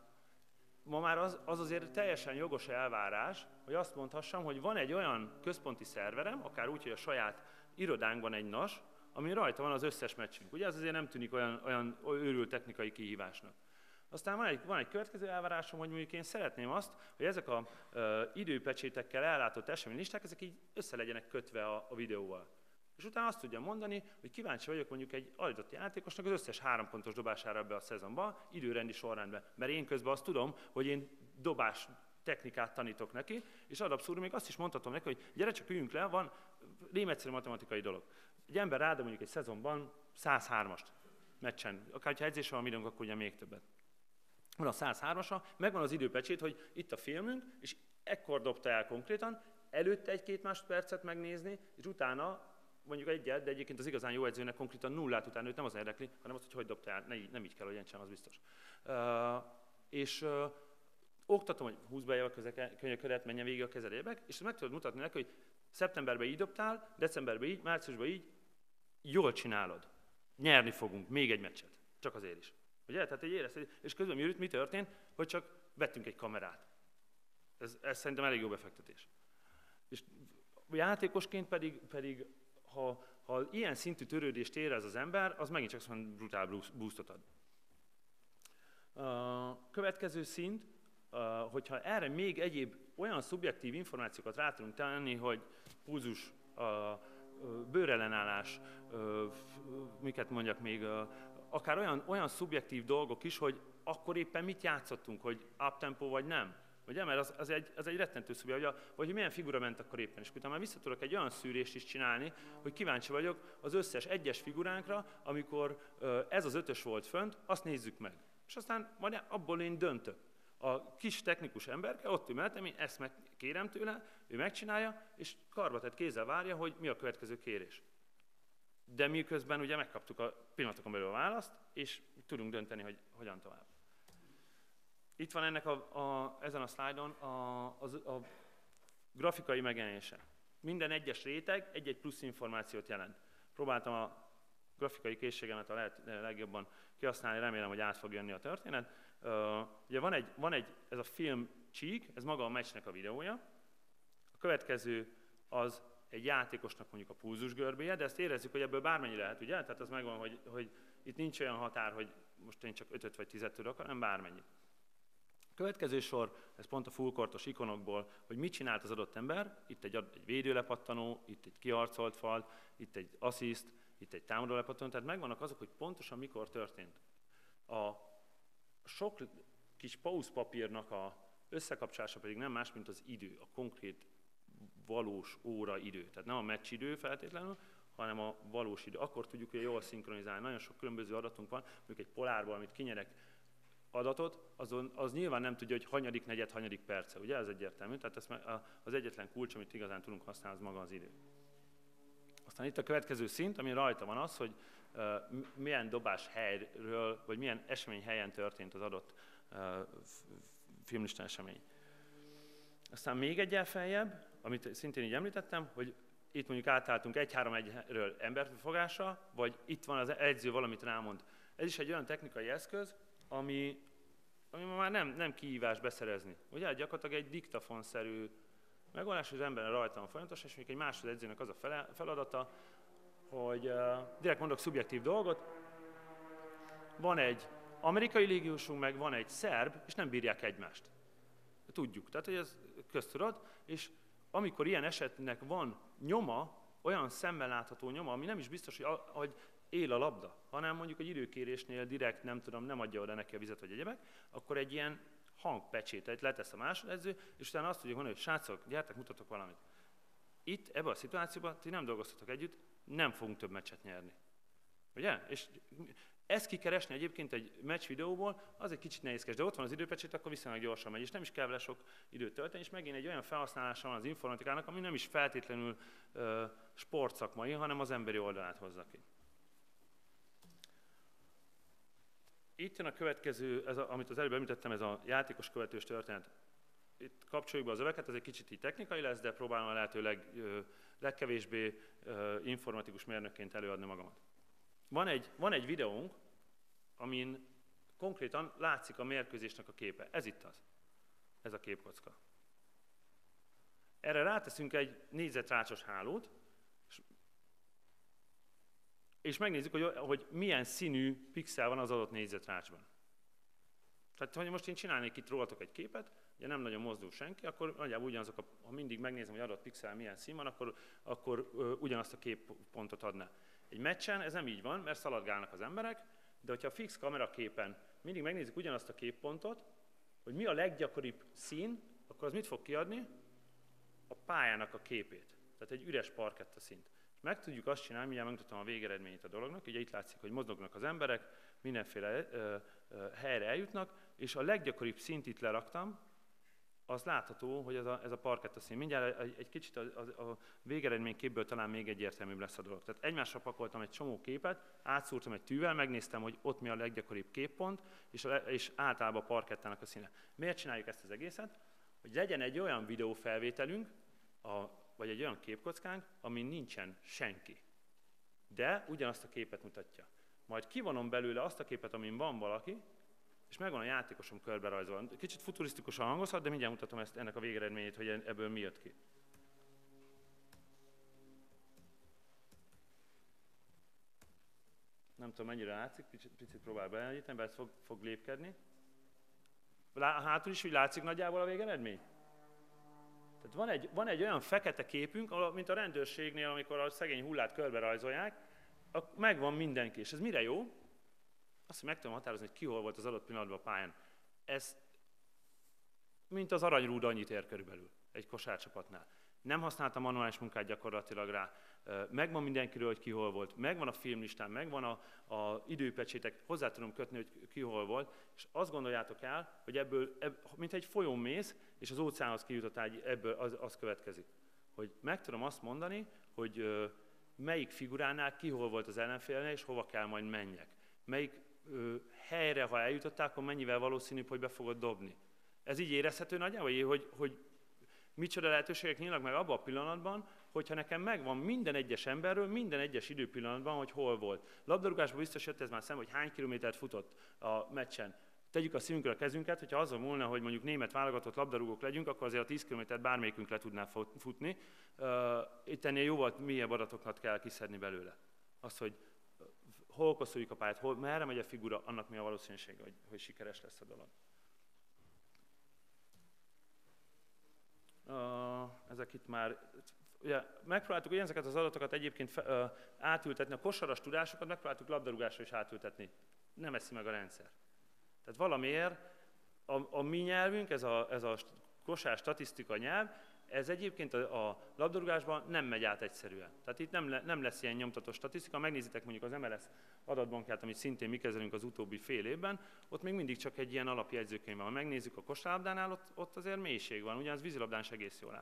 ma már az, az azért teljesen jogos elvárás, hogy azt mondhassam, hogy van egy olyan központi szerverem, akár úgy, hogy a saját irodánkban egy nas, ami rajta van az összes meccsünk. Ugye ez azért nem tűnik olyan, olyan őrült technikai kihívásnak. Aztán van egy, van egy következő elvárásom, hogy mondjuk én szeretném azt, hogy ezek a uh, időpecsétekkel ellátott eseménylisták, ezek így össze legyenek kötve a, a videóval. És utána azt tudja mondani, hogy kíváncsi vagyok mondjuk egy adott játékosnak az összes három pontos dobására ebbe a szezonban, időrendi sorrendben. Mert én közben azt tudom, hogy én dobás technikát tanítok neki, és ad abszurdum, még azt is mondhatom neki, hogy gyere csak üljünk le, van rémegyszerű matematikai dolog. Egy ember rád mondjuk egy szezonban száz hármast meccsen, akár ha edzésre van időnk, akkor ugye még többet. Van a száz hármasa, megvan az időpecsét, hogy itt a filmünk, és ekkor dobta el konkrétan, előtte egy-két másodpercet megnézni, és utána mondjuk egyet, de egyébként az igazán jó edzőnek konkrétan nullát után őt nem az érdekli, hanem az, hogy hogy dobta el, ne, nem így kell, hogy sem, az biztos. Uh, és uh, oktatom, hogy húzd be a könyököret, menjen végig a kezedébek, és meg tudod mutatni neki, hogy szeptemberben így dobtál, decemberben így, márciusban így, jól csinálod. Nyerni fogunk még egy meccset. Csak azért is. Ugye? Tehát egy érezted, és közben mi, mi történt, hogy csak vettünk egy kamerát. Ez, ez szerintem elég jó befektetés. És játékosként pedig, pedig ha, ha ilyen szintű törődést érez az ember, az megint csak szóval brutál boostot ad. A következő szint, hogyha erre még egyéb olyan szubjektív információkat rá tudunk tenni, hogy pulzus, bőrellenállás, miket mondjak még, akár olyan, olyan szubjektív dolgok is, hogy akkor éppen mit játszottunk, hogy uptempo vagy nem. Ugye? Mert az, az, egy, az egy rettentő szubja, hogy, hogy milyen figura ment akkor éppen. És utána már vissza tudok egy olyan szűrést is csinálni, hogy kíváncsi vagyok az összes egyes figuránkra, amikor ez az ötös volt fönt, azt nézzük meg. És aztán majd abból én döntök. A kis technikus emberke ott ül mellettem, én ezt meg kérem tőle, ő megcsinálja, és karbatett kézzel várja, hogy mi a következő kérés. De miközben ugye megkaptuk a pillanatokon belül a választ, és tudunk dönteni, hogy hogyan tovább. Itt van ennek a, a, ezen a szlájdon a, a, a grafikai megjelenése. Minden egyes réteg egy-egy plusz információt jelent. Próbáltam a grafikai készségemet a lehet legjobban kihasználni, remélem, hogy át fog jönni a történet. Uh, ugye van egy, van egy, ez a film csík, ez maga a meccsnek a videója. A következő az egy játékosnak mondjuk a pulzusgörbéje, de ezt érezzük, hogy ebből bármennyi lehet, ugye? Tehát az megvan, hogy, hogy itt nincs olyan határ, hogy most én csak ötöt vagy tízet tudok, hanem bármennyi. A következő sor, ez pont a fullkortos ikonokból, hogy mit csinált az adott ember, itt egy, egy védőlepattanó, itt egy kiarcolt fal, itt egy assziszt, itt egy támadólepattanó, tehát megvannak azok, hogy pontosan mikor történt. A sok kis pauszpapírnak a összekapcsolása pedig nem más, mint az idő, a konkrét valós óra idő. Tehát nem a meccs idő feltétlenül, hanem a valós idő. Akkor tudjuk, hogy jól szinkronizálni. Nagyon sok különböző adatunk van, mondjuk egy polárból, amit kinyerek adatot, azon, az nyilván nem tudja, hogy hanyadik negyed, hanyadik perce. Ugye ez egyértelmű? Tehát ez az egyetlen kulcs, amit igazán tudunk használni, az maga az idő. Aztán itt a következő szint, ami rajta van az, hogy uh, milyen dobás helyről, vagy milyen esemény helyen történt az adott uh, filmlista esemény. Aztán még egyel feljebb, amit szintén így említettem, hogy itt mondjuk átálltunk egy három egyről emberfogásra, vagy itt van az edző valamit rámond. Ez is egy olyan technikai eszköz, ami, ami már nem, nem kihívás beszerezni. Ugye gyakorlatilag egy diktafonszerű megoldás, hogy az ember rajta van folyamatos, és még egy másod edzőnek az a fele, feladata, hogy uh, direkt mondok szubjektív dolgot, van egy amerikai légiósunk, meg van egy szerb, és nem bírják egymást. Tudjuk, tehát hogy ez köztudott, és amikor ilyen esetnek van nyoma, olyan szemmel látható nyoma, ami nem is biztos, hogy, a, hogy él a labda, hanem mondjuk egy időkérésnél direkt nem tudom, nem adja oda neki a vizet vagy egyebek, akkor egy ilyen hangpecsétet letesz a másodedző, és utána azt tudjuk mondani, hogy srácok, gyertek, mutatok valamit. Itt, ebben a szituációban, ti nem dolgoztatok együtt, nem fogunk több meccset nyerni. Ugye? És ezt kikeresni egyébként egy meccs videóból, az egy kicsit nehézkes, de ott van az időpecsét, akkor viszonylag gyorsan megy, és nem is kell vele sok időt tölteni, és megint egy olyan felhasználása van az informatikának, ami nem is feltétlenül uh, sportszakmai, hanem az emberi oldalát hozza ki. Itt jön a következő, ez a, amit az előbb említettem, ez a játékos követős történet. Itt kapcsoljuk be az öveket, ez egy kicsit így technikai lesz, de próbálom a lehető leg, legkevésbé informatikus mérnökként előadni magamat. Van egy, van egy videónk, amin konkrétan látszik a mérkőzésnek a képe. Ez itt az. Ez a képkocka. Erre ráteszünk egy négyzetrácsos hálót, és, és megnézzük, hogy, hogy milyen színű pixel van az adott négyzetrácsban. Tehát, ha most én csinálnék itt rólatok egy képet, ugye nem nagyon mozdul senki, akkor nagyjából ugyanazok, a, ha mindig megnézem, hogy adott pixel milyen szín van, akkor, akkor ö, ugyanazt a képpontot adná. Egy meccsen ez nem így van, mert szaladgálnak az emberek, de hogyha a fix kameraképen mindig megnézzük ugyanazt a képpontot, hogy mi a leggyakoribb szín, akkor az mit fog kiadni? A pályának a képét. Tehát egy üres parketta színt. És meg tudjuk azt csinálni, mindjárt megmutatom a végeredményét a dolognak, ugye itt látszik, hogy mozognak az emberek, mindenféle ö, ö, helyre eljutnak, és a leggyakoribb színt itt leraktam, az látható, hogy ez a, ez a parketta szín. Mindjárt egy, egy kicsit a, a, a végeredményképből talán még egyértelműbb lesz a dolog. Tehát egymásra pakoltam egy csomó képet, átszúrtam egy tűvel, megnéztem, hogy ott mi a leggyakoribb képpont, és, a, és általában a parkettának a színe. Miért csináljuk ezt az egészet? Hogy legyen egy olyan videófelvételünk, a, vagy egy olyan képkockánk, amin nincsen senki. De ugyanazt a képet mutatja. Majd kivonom belőle azt a képet, amin van valaki, és megvan a játékosom körberajzolva. Kicsit futurisztikusan hangozhat, de mindjárt mutatom ezt, ennek a végeredményét, hogy ebből mi jött ki. Nem tudom, mennyire látszik, picit, picit próbál bejeleníteni, mert ez fog, fog lépkedni. Lá, hátul is úgy látszik nagyjából a végeredmény? Tehát van egy, van egy olyan fekete képünk, mint a rendőrségnél, amikor a szegény hullát körberajzolják, megvan mindenki. És ez mire jó? Azt, hogy meg tudom határozni, hogy ki hol volt az adott pillanatban a pályán. Ez, mint az aranyrúd, annyit ér körülbelül egy kosárcsapatnál. Nem használtam manuális munkát gyakorlatilag rá. Megvan mindenkiről, hogy ki hol volt. Megvan a filmlistán, megvan a, a időpecsétek, hozzá tudom kötni, hogy ki hol volt. És azt gondoljátok el, hogy ebből, ebből mint egy folyón mész, és az óceánhoz kijutottál, ebből az, az következik. Hogy meg tudom azt mondani, hogy melyik figuránál ki hol volt az ellenfélnél, és hova kell majd menjek. Melyik ö, helyre, ha eljutottál, akkor mennyivel valószínűbb, hogy be fogod dobni. Ez így érezhető nagyjából, hogy, hogy micsoda lehetőségek nyílnak meg abban a pillanatban, hogyha nekem megvan minden egyes emberről, minden egyes időpillanatban, hogy hol volt. Labdarúgásban biztos jött ez már szembe, hogy hány kilométert futott a meccsen. Tegyük a szívünkre a kezünket, hogyha azon múlna, hogy mondjuk német válogatott labdarúgók legyünk, akkor azért a tíz kilométert bármelyikünk le tudná futni. Itt ennél jóval mélyebb adatokat kell kiszedni belőle. Az, hogy hol koszoljuk a pályát, hol, merre megy a figura, annak mi a valószínűsége, hogy, hogy sikeres lesz a dolog. Uh, ezek itt már, ugye, megpróbáltuk ezeket az adatokat egyébként fe, uh, átültetni, a kosaras tudásokat megpróbáltuk labdarúgásra is átültetni. Nem eszi meg a rendszer. Tehát valamiért a, a mi nyelvünk, ez a, ez a kosár statisztika nyelv, ez egyébként a, a labdarúgásban nem megy át egyszerűen. Tehát itt nem, le, nem lesz ilyen nyomtatott statisztika. Megnézitek mondjuk az em el es adatbankját, amit szintén mi kezelünk az utóbbi fél évben, ott még mindig csak egy ilyen alapjegyzőkönyv van. Ha megnézzük a kosárlabdánál, ott, ott azért mélység van, ugyanaz vízilabdán is egész jól áll.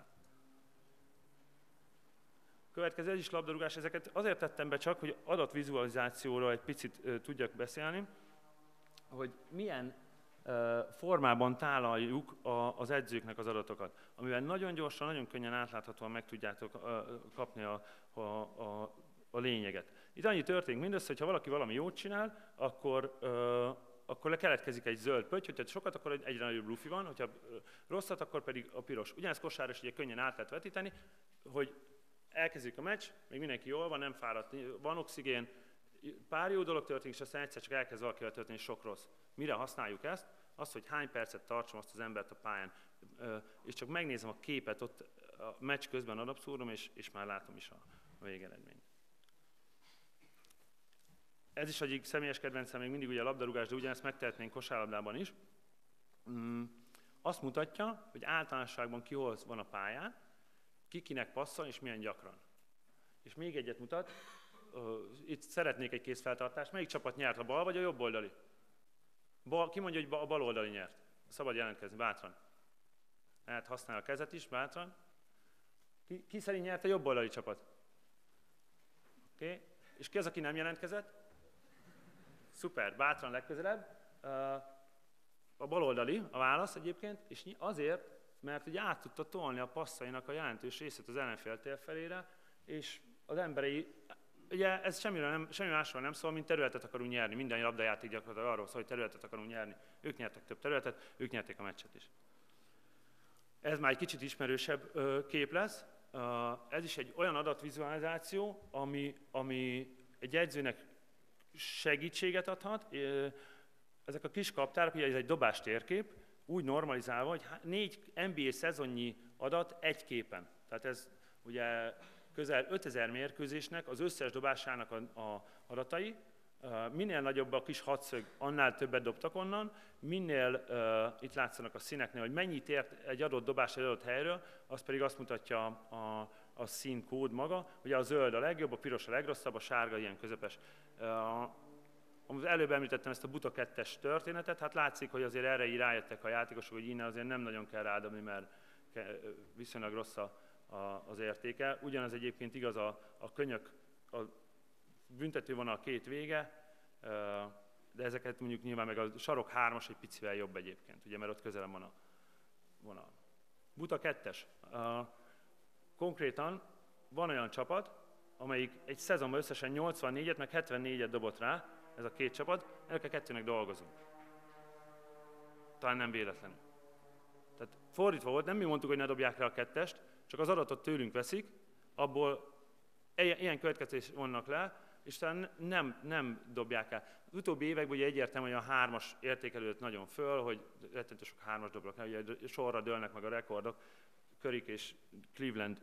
Következő, ez is labdarúgás, ezeket azért tettem be csak, hogy adatvizualizációról egy picit uh, tudjak beszélni, hogy milyen uh, formában tálaljuk a, az edzőknek az adatokat, amivel nagyon gyorsan, nagyon könnyen átláthatóan meg tudjátok uh, kapni a, a, a, a lényeget. Itt annyi történik mindössze, hogy ha valaki valami jót csinál, akkor, uh, akkor lekeletkezik egy zöld pötty, hogyha sokat, akkor egyre nagyobb lufi van, hogyha rosszat, akkor pedig a piros. Ugyanezt kosárra is ugye könnyen át lehet vetíteni, hogy elkezdjük a meccs, még mindenki jól van, nem fáradt, van oxigén, pár jó dolog történik, és aztán egyszer csak elkezd valakivel történni sok rossz. Mire használjuk ezt? Azt, hogy hány percet tartsam azt az embert a pályán, és csak megnézem a képet ott a meccs közben adabszúrom, és, és már látom is a, a végeredményt. Ez is egyik személyes kedvencem, még mindig ugye a labdarúgás, de ugyanezt megtehetnénk kosárlabdában is. Azt mutatja, hogy általánosságban ki hol van a pályán, ki kinek passzol, és milyen gyakran. És még egyet mutat, itt szeretnék egy kézfeltartást, melyik csapat nyert, a bal vagy a jobb oldali? Bal, ki mondja, hogy a bal oldali nyert? Szabad jelentkezni, bátran. Lehet használni a kezet is, bátran. Ki, ki szerint nyert a jobb oldali csapat? Oké. Okay. És ki az, aki nem jelentkezett? Szuper, bátran legközelebb. A bal oldali a válasz egyébként, és azért, mert ugye át tudta tolni a passzainak a jelentős részét az ellenfél térfelére, és az emberei, ugye ez semmire nem, semmi másról nem szól, mint területet akarunk nyerni. Minden labdajáték gyakorlatilag arról szól, hogy területet akarunk nyerni. Ők nyertek több területet, ők nyerték a meccset is. Ez már egy kicsit ismerősebb kép lesz. Ez is egy olyan adatvizualizáció, ami, ami egy edzőnek segítséget adhat. Ezek a kis kaptárak, ugye ez egy dobás térkép, úgy normalizálva, hogy négy en bé á szezonnyi adat egy képen. Tehát ez ugye közel ötezer mérkőzésnek az összes dobásának a, a adatai. Minél nagyobb a kis hatszög, annál többet dobtak onnan. Minél, uh, itt látszanak a színeknél, hogy mennyit ért egy adott dobás egy adott helyről, az pedig azt mutatja a, a, a színkód maga. Ugye a zöld a legjobb, a piros a legrosszabb, a sárga ilyen közepes. Uh, előbb említettem ezt a buta kettes történetet, hát látszik, hogy azért erre így rájöttek a játékosok, hogy innen azért nem nagyon kell rádobni, mert viszonylag rossz a, a, az értéke. Ugyanaz egyébként igaz a, a könyök, a büntető van a két vége, de ezeket mondjuk nyilván meg a sarok hármas egy picivel jobb egyébként, ugye, mert ott közelem van a vonal. Buta kettes. Konkrétan van olyan csapat, amelyik egy szezonban összesen nyolcvannégyet, meg hetvennégyet dobott rá, ez a két csapat, ennek a kettőnek dolgozunk. Talán nem véletlenül. Tehát fordítva volt, nem mi mondtuk, hogy ne dobják rá a kettest, csak az adatot tőlünk veszik, abból ilyen következtetés vannak le, és talán nem, nem dobják el. Az utóbbi években ugye egyértelműen a hármas értékelődött nagyon föl, hogy rettentő sok hármas doblak, ugye sorra dőlnek meg a rekordok, Curryk és Cleveland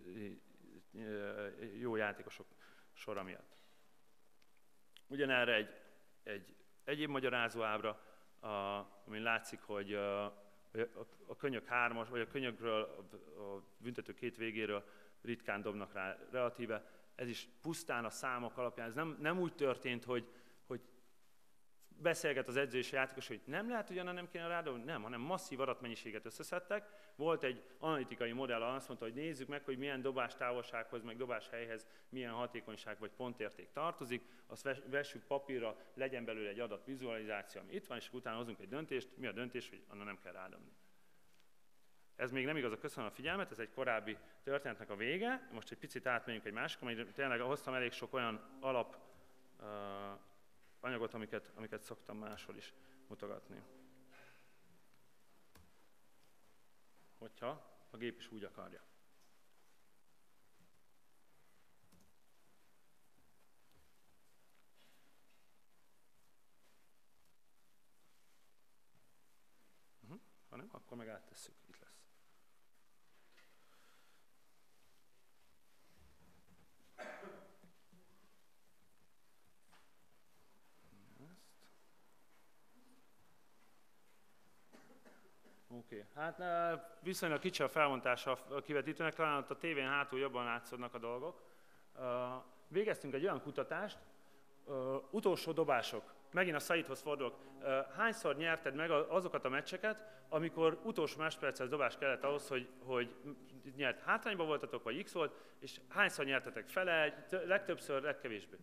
jó játékosok sora miatt. Ugyanerre egy, egy egyéb magyarázó ábra, amin látszik, hogy a, a könyök hármas, vagy a könyökről, a büntető két végéről ritkán dobnak rá relatíve. Ez is pusztán a számok alapján. Ez nem, nem úgy történt, hogy, hogy beszélget az edző és a játékos, hogy nem lehet, hogy nem kéne rádobni, nem, hanem masszív adatmennyiséget összeszedtek. Volt egy analitikai modell, azt mondta, hogy nézzük meg, hogy milyen dobás távolsághoz, meg dobás helyhez milyen hatékonyság vagy pontérték tartozik, azt vessük papírra, legyen belőle egy adatvizualizáció, ami itt van, és utána hozunk egy döntést. Mi a döntés, hogy annak nem kell rádobni. Ez még nem igaz, köszönöm a figyelmet, ez egy korábbi történetnek a vége. Most egy picit átmegyünk egy másikra, mert tényleg hoztam elég sok olyan alap uh, anyagot, amiket, amiket szoktam máshol is mutogatni. Hogyha a gép is úgy akarja. Uh-huh. Ha nem, akkor meg áttesszük. Itt lesz. Oké, okay. Hát viszonylag kicsi a felmontása a kivetítőnek, talán ott a tévén hátul jobban látszódnak a dolgok. Végeztünk egy olyan kutatást, utolsó dobások. Megint a Saidhoz fordulok. Hányszor nyerted meg azokat a meccseket, amikor utolsó másodperces dobás kellett ahhoz, hogy, hogy nyert? Hátrányban voltatok, vagy X volt, és hányszor nyertetek fele, legtöbbször, legkevésbé?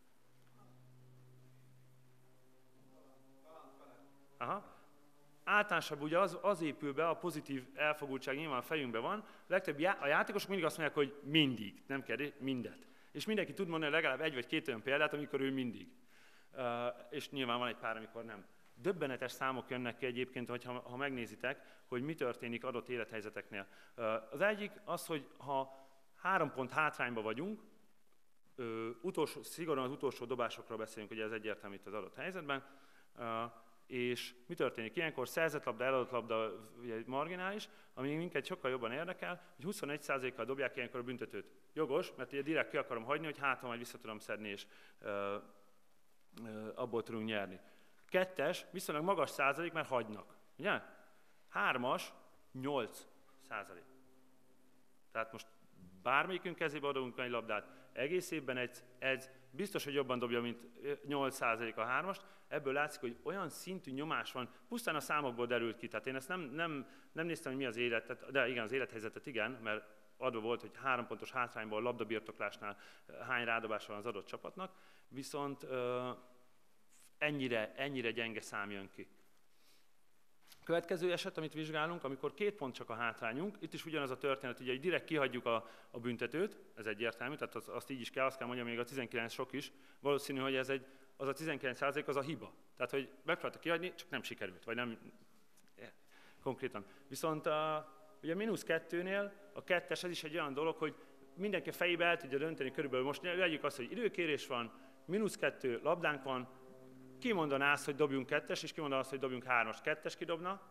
Aha. Általánosabb ugye az, az épül be, a pozitív elfogultság nyilván a fejünkben van, legtöbb já, a játékosok mindig azt mondják, hogy mindig, nem kell, mindet. És mindenki tud mondani legalább egy vagy két olyan példát, amikor ő mindig. Uh, és nyilván van egy pár, amikor nem. Döbbenetes számok jönnek ki egyébként, hogyha, ha megnézitek, hogy mi történik adott élethelyzeteknél. Uh, az egyik az, hogy ha három pont hátrányba vagyunk, uh, utolsó, szigorúan az utolsó dobásokról beszélünk, ugye ez egyértelmű itt az adott helyzetben, uh, és mi történik? Ilyenkor szerzett labda, eladott labda ugye marginális, ami minket sokkal jobban érdekel, hogy huszonegy százalékkal dobják ilyenkor a büntetőt. Jogos, mert ugye direkt ki akarom hagyni, hogy hátra majd vissza tudom szedni, és ö, ö, abból tudunk nyerni. Kettes, viszonylag magas százalék, mert hagynak. Ugye? Hármas, nyolc százalék. Tehát most bármelyikünk kezébe adunk egy labdát, egész évben egy, egy biztos, hogy jobban dobja, mint nyolc százalék a hármast, ebből látszik, hogy olyan szintű nyomás van, pusztán a számokból derült ki, tehát én ezt nem, nem, nem néztem, hogy mi az életet, de igen, az élethelyzetet igen, mert adva volt, hogy három pontos hátrányból a labdabirtoklásnál hány rádobása van az adott csapatnak, viszont uh, ennyire, ennyire gyenge szám jön ki. Következő eset, amit vizsgálunk, amikor két pont csak a hátrányunk, itt is ugyanaz a történet, ugye, hogy direkt kihagyjuk a, a büntetőt, ez egyértelmű, tehát az, azt így is kell, azt kell mondjam, még a tizenkilenc sok is, valószínű, hogy ez egy, az a tizenkilenc százalék az a hiba. Tehát, hogy megpróbáltak kihagyni, csak nem sikerült, vagy nem konkrétan. Viszont a, ugye a mínusz kettőnél a kettes, ez is egy olyan dolog, hogy mindenki fejébe el tudja dönteni körülbelül, most legyük azt, hogy időkérés van, mínusz kettő, labdánk van, ki mondaná azt, hogy dobjunk kettes, és ki mondaná azt, hogy dobjunk hármast? Kettes kidobna?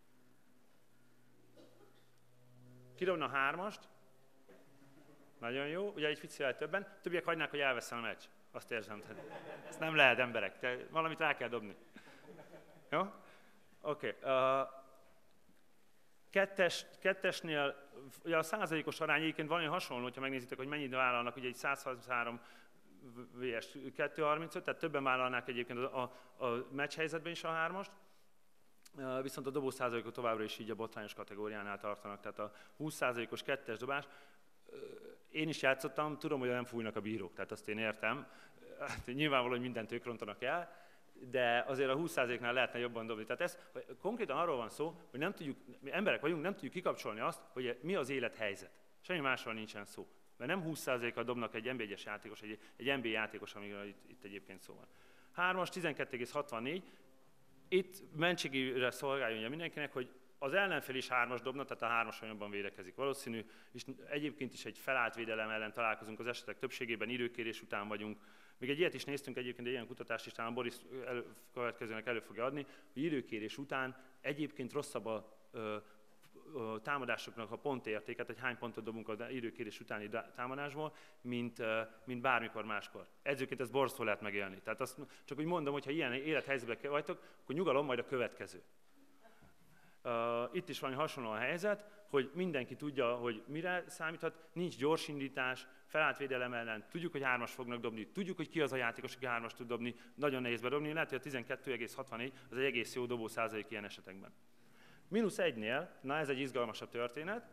Kidobna hármast? Nagyon jó, ugye egy picivel többen. Többiek hagynák, hogy elveszem a meccs. Azt érzem. Ezt nem lehet, emberek. Te valamit rá kell dobni. Jó? Oké. Okay. Uh, kettes, kettesnél ugye a százalékos arány egyébként valami hasonló, hogyha megnézitek, hogy mennyit vállalnak, ugye egy száz harminchárom vs kétszázharmincöt, tehát többen vállalnák egyébként a, a, a meccs helyzetben is a hármast, viszont a dobó százalékok továbbra is így a botrányos kategóriánál tartanak, tehát a húsz százalékos kettes dobás. Én is játszottam, tudom, hogy nem fújnak a bírók, tehát azt én értem. Nyilvánvaló, hogy mindent ők rontanak el, de azért a húsz százaléknál lehetne jobban dobni. Tehát ez konkrétan arról van szó, hogy nem tudjuk, mi emberek vagyunk, nem tudjuk kikapcsolni azt, hogy mi az élethelyzet. Semmi másról nincsen szó. Mert nem húsz százalékkal dobnak egy en bé egyes játékos, egy, egy en bé játékos, amiről itt, itt egyébként szó van. Hármas, tizenkettő egész hatvannégy. Itt mentségére szolgáljon mindenkinek, hogy az ellenfél is hármas dobna, tehát a hármas jobban védekezik valószínű, és egyébként is egy felállt védelem ellen találkozunk az esetek többségében, időkérés után vagyunk. Még egy ilyet is néztünk egyébként, egy ilyen kutatást is talán Boris elő, következőnek elő fogja adni, hogy időkérés után egyébként rosszabb a ö, a támadásoknak a pontértéket, hogy hány pontot dobunk az időkérés utáni támadásból, mint, mint bármikor máskor. Edzőként ez borzasztó lehet megélni. Tehát azt csak úgy mondom, hogy ha ilyen élethelyzetben vagytok, akkor nyugalom, majd a következő. Uh, itt is valami hasonló a helyzet, hogy mindenki tudja, hogy mire számíthat, nincs gyorsindítás, felállt védelem ellen, tudjuk, hogy hármas fognak dobni, tudjuk, hogy ki az a játékos, aki hármas tud dobni, nagyon nehéz bedobni, lehet, hogy a tizenkettő egész hatvannégy az egy egész jó dobó százalék ilyen esetekben. mínusz egynél, na ez egy izgalmasabb történet,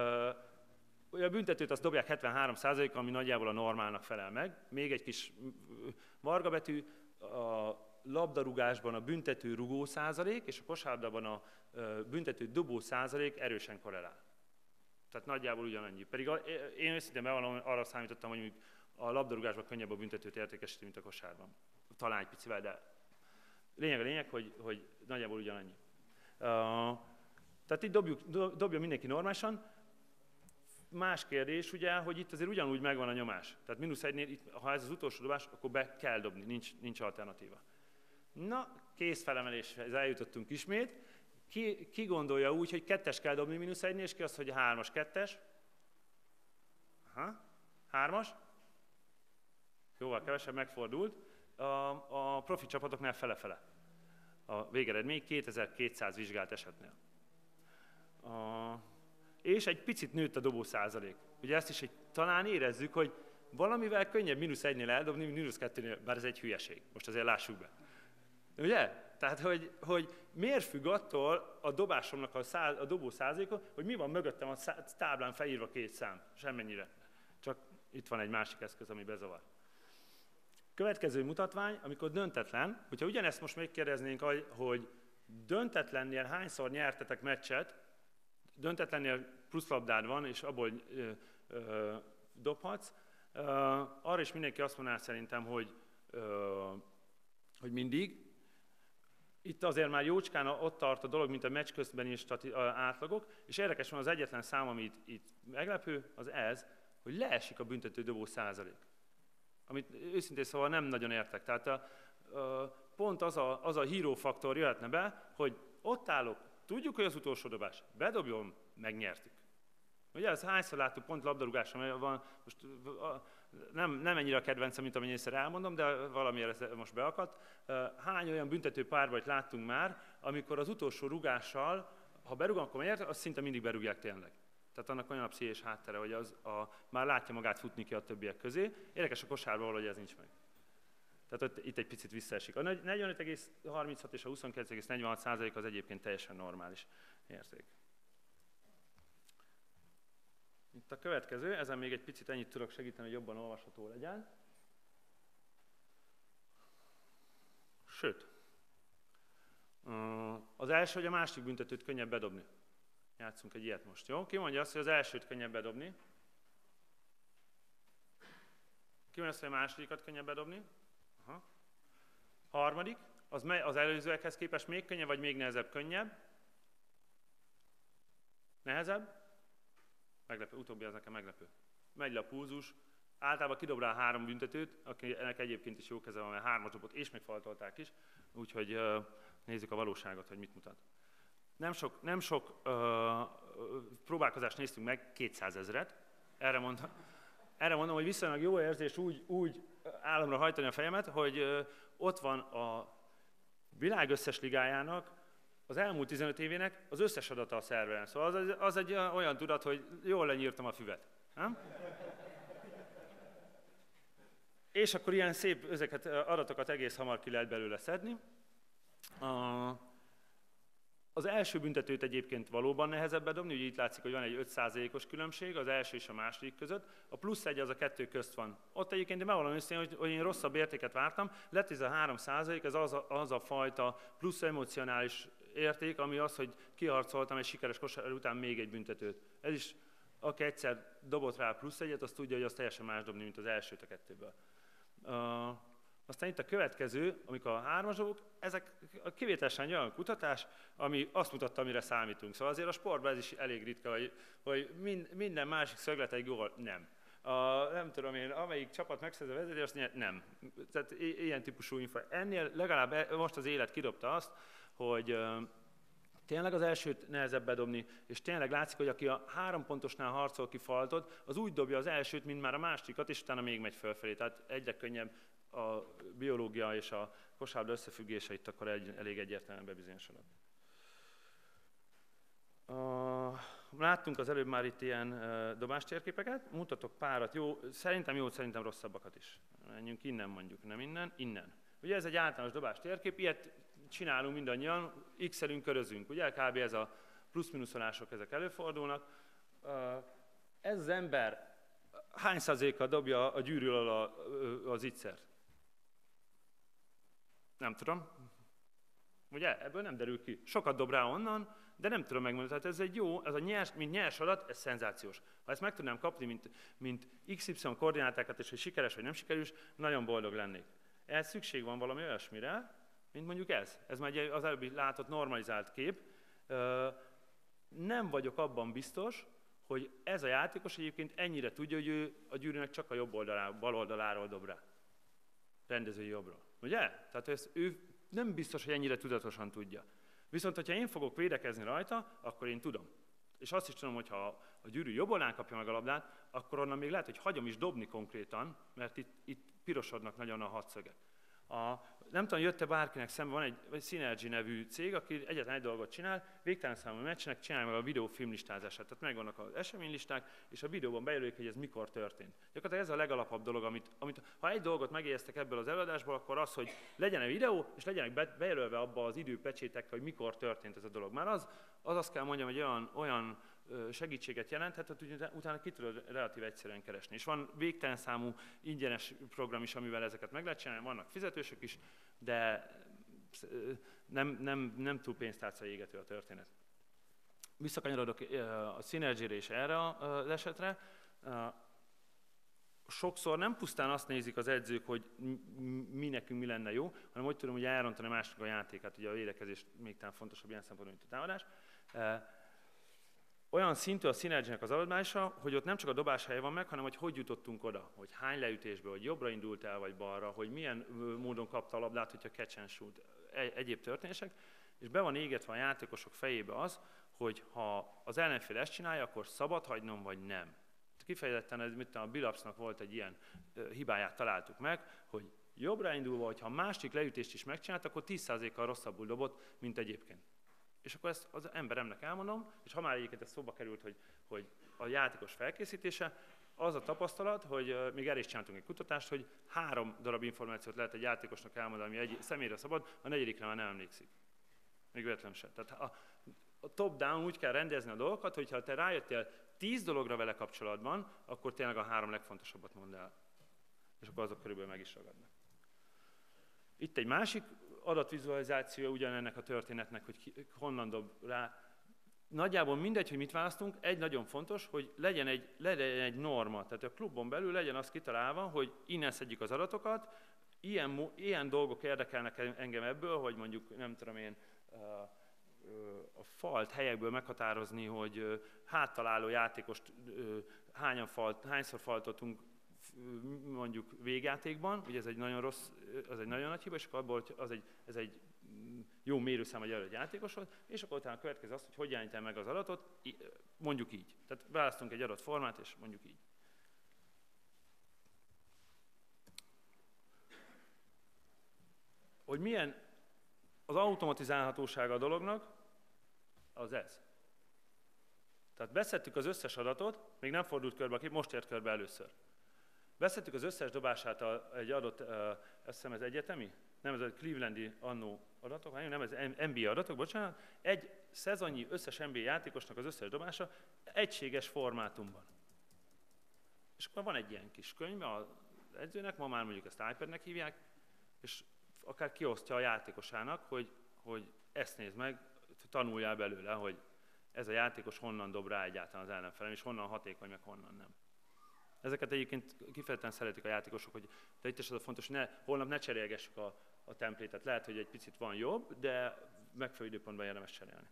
a büntetőt azt dobják hetvenhárom százalékkal, ami nagyjából a normálnak felel meg. Még egy kis margabetű, a labdarúgásban a büntető rugó százalék, és a kosárlabdában a büntető dobó százalék erősen korrelál. Tehát nagyjából ugyanannyi. Pedig a, én őszintén bevallom, arra számítottam, hogy a labdarúgásban könnyebb a büntetőt értékesíteni, mint a kosárban. Talán egy picivel, de lényeg a lényeg, hogy, hogy nagyjából ugyanannyi. Uh, tehát itt dobjuk, dobja mindenki normálisan. Más kérdés, ugye, hogy itt azért ugyanúgy megvan a nyomás. Tehát mínusz egynél, itt, ha ez az utolsó dobás, akkor be kell dobni, nincs, nincs alternatíva. Na, kész felemeléshez eljutottunk ismét. Ki, ki gondolja úgy, hogy kettes kell dobni mínusz egynél, és ki azt, hogy a hármas, kettes? Aha, hármas? Jóval kevesebb, megfordult. A, a profi csapatoknál fele-fele. A végeredmény kétezer-kétszáz vizsgált esetnél. A, és egy picit nőtt a dobó százalék. Ugye ezt is egy, talán érezzük, hogy valamivel könnyebb mínusz egynél eldobni, mint mínusz kettőnél, bár ez egy hülyeség. Most azért lássuk be. Ugye? Tehát, hogy, hogy miért függ attól a dobásomnak a, száz, a dobó százaléka, hogy mi van mögöttem a táblán felírva két szám. Semmennyire. Csak itt van egy másik eszköz, ami bezavar. Következő mutatvány, amikor döntetlen, hogyha ugyanezt most megkérdeznénk, hogy döntetlennél hányszor nyertetek meccset, döntetlennél pluszlabdád van, és abból ö, ö, dobhatsz, ö, arra is mindenki azt mondaná szerintem, hogy, ö, hogy mindig. Itt azért már jócskán ott tart a dolog, mint a meccs közben is átlagok, és érdekes van az egyetlen szám, ami itt, itt meglepő, az ez, hogy leesik a büntető dobó százalék. Amit őszintén szóval nem nagyon értek. Tehát a, a, pont az a, az a hero faktor jöhetne be, hogy ott állok, tudjuk, hogy az utolsó dobás, bedobjon, megnyertük. Ugye ez hányszor láttuk, pont labdarúgásra van, most nem, nem ennyire a kedvencem, mint amennyi egyszer elmondom, de valamiért ez most beakadt. Hány olyan büntető párbajt láttunk már, amikor az utolsó rugással, ha berúgom, akkor megnyert, azt szinte mindig berúgják tényleg. Tehát annak olyan a pszichés háttere, hogy az a, már látja magát futni ki a többiek közé. Érdekes a kosárban valahogy ez nincs meg. Tehát ott, itt egy picit visszaesik. A negyvenöt egész harminchat és a huszonkilenc egész negyvenhat százalék az egyébként teljesen normális érték. Itt a következő, ezen még egy picit ennyit tudok segíteni, hogy jobban olvasható legyen. Sőt, az első, hogy a másik büntetőt könnyebb bedobni. Játszunk egy ilyet most, jó? Ki mondja azt, hogy az elsőt könnyebb bedobni? Ki mondja azt, hogy a másodikat könnyebb bedobni? Aha. Harmadik, az, az előzőekhez képest még könnyebb, vagy még nehezebb? Könnyebb? Nehezebb? Meglepő, utóbbi az nekem meglepő. Megy le a pulzus, általában kidob rá három büntetőt, akinek egyébként is jó keze van, mert hármas dobott, és még faltolták is, úgyhogy uh, nézzük a valóságot, hogy mit mutat. Nem sok, nem sok uh, próbálkozást néztünk meg, kétszázezret. Erre mondom, erre mondom, hogy viszonylag jó érzés úgy, úgy államra hajtani a fejemet, hogy uh, ott van a világ összes ligájának, az elmúlt tizenöt évének az összes adata a szerveren. Szóval az, az egy olyan tudat, hogy jól lenyírtam a füvet. Nem? És akkor ilyen szép ezeket adatokat egész hamar ki lehet belőle szedni. Az első büntetőt egyébként valóban nehezebb bedobni, ugye itt látszik, hogy van egy öt százalékos különbség az első és a második között. A plusz egy az a kettő közt van. Ott egyébként én megvallom őszintén, hogy, hogy én rosszabb értéket vártam. Lett ez a három százalék, ez az a, az a fajta plusz emocionális érték, ami az, hogy kiharcoltam egy sikeres kosár után még egy büntetőt. Ez is, aki egyszer dobott rá plusz egyet, az tudja, hogy az teljesen más dobni, mint az elsőt a kettőből. Uh, aztán itt a következő, amikor a hármas dobok, ezek a kivételesen olyan kutatás, ami azt mutatta, amire számítunk. Szóval azért a sportban ez is elég ritka, hogy, hogy minden másik szöglete egy gól, nem. A, nem tudom én, amelyik csapat megszerzi a vezetést, azt mondja, nem. Tehát ilyen típusú info. Ennél legalább most az élet kidobta azt, hogy uh, tényleg az elsőt nehezebb bedobni, és tényleg látszik, hogy aki a három pontosnál harcol ki faltot, az úgy dobja az elsőt, mint már a másodikat, és utána még megy fölfelé. Tehát egyre könnyebb a biológia és a kosárlabda összefüggése itt akkor egy, elég egyértelműen bebizonyosodott. Uh, láttunk az előbb már itt ilyen uh, dobástérképeket, mutatok párat, jó, szerintem jó, szerintem rosszabbakat is. Menjünk innen mondjuk, nem innen, innen. Ugye ez egy általános dobástérkép, ilyet csinálunk mindannyian, x-elünk, körözünk, ugye kb. Ez a plusz-minuszolások, ezek előfordulnak. Uh, ez az ember hány százalékkal dobja a gyűrű alól az ittszert? Nem tudom. Ugye, ebből nem derül ki. Sokat dob rá onnan, de nem tudom megmondani. Tehát ez egy jó, ez a nyers, mint nyers adat, ez szenzációs. Ha ezt meg tudnám kapni, mint, mint iksz ipszilon koordinátákat, és hogy sikeres vagy nem sikeres, nagyon boldog lennék. Ehhez szükség van valami olyasmire, mint mondjuk ez. Ez már egy az előbbi látott normalizált kép. Nem vagyok abban biztos, hogy ez a játékos egyébként ennyire tudja, hogy ő a gyűrűnek csak a jobb oldaláról, bal oldaláról dob rá. Rendezői jobbról. Ugye? Tehát ezt ő nem biztos, hogy ennyire tudatosan tudja. Viszont, hogyha én fogok védekezni rajta, akkor én tudom. És azt is tudom, hogy ha a gyűrű jobb oldalán kapja meg a labdát, akkor onnan még lehet, hogy hagyom is dobni konkrétan, mert itt, itt pirosodnak nagyon a hatszögek. A, nem tudom, jött-e bárkinek szemben, van egy, egy Synergy nevű cég, aki egyetlen egy dolgot csinál, végtelen számú meccsnek csinálja meg a videó filmlistázását. Tehát megvannak az eseménylisták, és a videóban bejelölik, hogy ez mikor történt. Gyakorlatilag ez a legalapabb dolog, amit, amit ha egy dolgot megjegyeztek ebből az előadásból, akkor az, hogy legyen egy videó, és legyenek be, bejelölve abba az időpecsétek, hogy mikor történt ez a dolog. Már az, az azt kell mondjam, hogy olyan, olyan segítséget jelenthet, hogy utána ki tudod relatív egyszerűen keresni. És van végtelen számú ingyenes program is, amivel ezeket meg lehet csinálni, vannak fizetősök is, de nem, nem, nem túl pénztárca égető a történet. Visszakanyarodok a Synergy-re és erre az esetre. Sokszor nem pusztán azt nézik az edzők, hogy mi nekünk mi lenne jó, hanem hogy tudom, hogy elrontani másnak a játékát, ugye a védekezés még talán fontosabb ilyen szempontból, mint a támadás. Olyan szintű a Synergy-nek az adatbása, hogy ott nem csak a dobás helye van meg, hanem hogy hogy jutottunk oda, hogy hány leütésből, hogy jobbra indult el vagy balra, hogy milyen módon kapta a labdát, hogyha catch and shoot, egyéb történések, és be van égetve a játékosok fejébe az, hogy ha az ellenfél ezt csinálja, akkor szabad hagynom, vagy nem. Kifejezetten ez, mit a Billupsnak volt egy ilyen hibáját találtuk meg, hogy jobbra indulva, hogyha a másik leütést is megcsinált, akkor tíz százalékkal rosszabbul dobott, mint egyébként. És akkor ezt az emberemnek elmondom, és ha már egyébként ez szóba került, hogy, hogy a játékos felkészítése, az a tapasztalat, hogy még el is csináltunk egy kutatást, hogy három darab információt lehet egy játékosnak elmondani, ami egy személyre szabad, a negyedikre már nem emlékszik. Még véletlenül sem. Tehát a, a top-down úgy kell rendezni a dolgokat, hogy ha te rájöttél tíz dologra vele kapcsolatban, akkor tényleg a három legfontosabbat mondd el. És akkor azok körülbelül meg is ragadnak. Itt egy másik adatvizualizáció ugyanennek a történetnek, hogy ki, honnan dob rá. Nagyjából mindegy, hogy mit választunk, egy nagyon fontos, hogy legyen egy, legyen egy norma. Tehát a klubon belül legyen az kitalálva, hogy innen szedjük az adatokat, ilyen, ilyen dolgok érdekelnek engem ebből, hogy mondjuk, nem tudom én, a falt helyekből meghatározni, hogy háttaláló játékost hányan falt, hányszor faltottunk mondjuk végjátékban, ugye ez egy nagyon rossz, az egy nagyon nagy hiba, és akkor abból az egy, ez egy jó mérőszám egy adott játékoshoz, és akkor utána következő az, hogy hogy jelenítem meg az adatot, mondjuk így. Tehát választunk egy adott formát, és mondjuk így. Hogy milyen az automatizálhatósága a dolognak, az ez. Tehát beszedtük az összes adatot, még nem fordult körbe a kép, most ért körbe először. Beszedtük az összes dobását a, egy adott, uh, azt hiszem ez egyetemi, nem ez a Clevelandi annó adatok, nem ez en bé á adatok, bocsánat, egy szezonnyi összes en bé á játékosnak az összes dobása egységes formátumban. És akkor van egy ilyen kis könyv az edzőnek, ma már mondjuk ezt iPadnek hívják, és akár kiosztja a játékosának, hogy, hogy ezt nézd meg, tanuljál belőle, hogy ez a játékos honnan dob rá egyáltalán az ellenfelem, és honnan hatékony, meg honnan nem. Ezeket egyébként kifejezetten szeretik a játékosok, hogy de itt is az a fontos, hogy ne, holnap ne cserélgessük a, a templétet. Lehet, hogy egy picit van jobb, de megfelelő időpontban érdemes cserélni.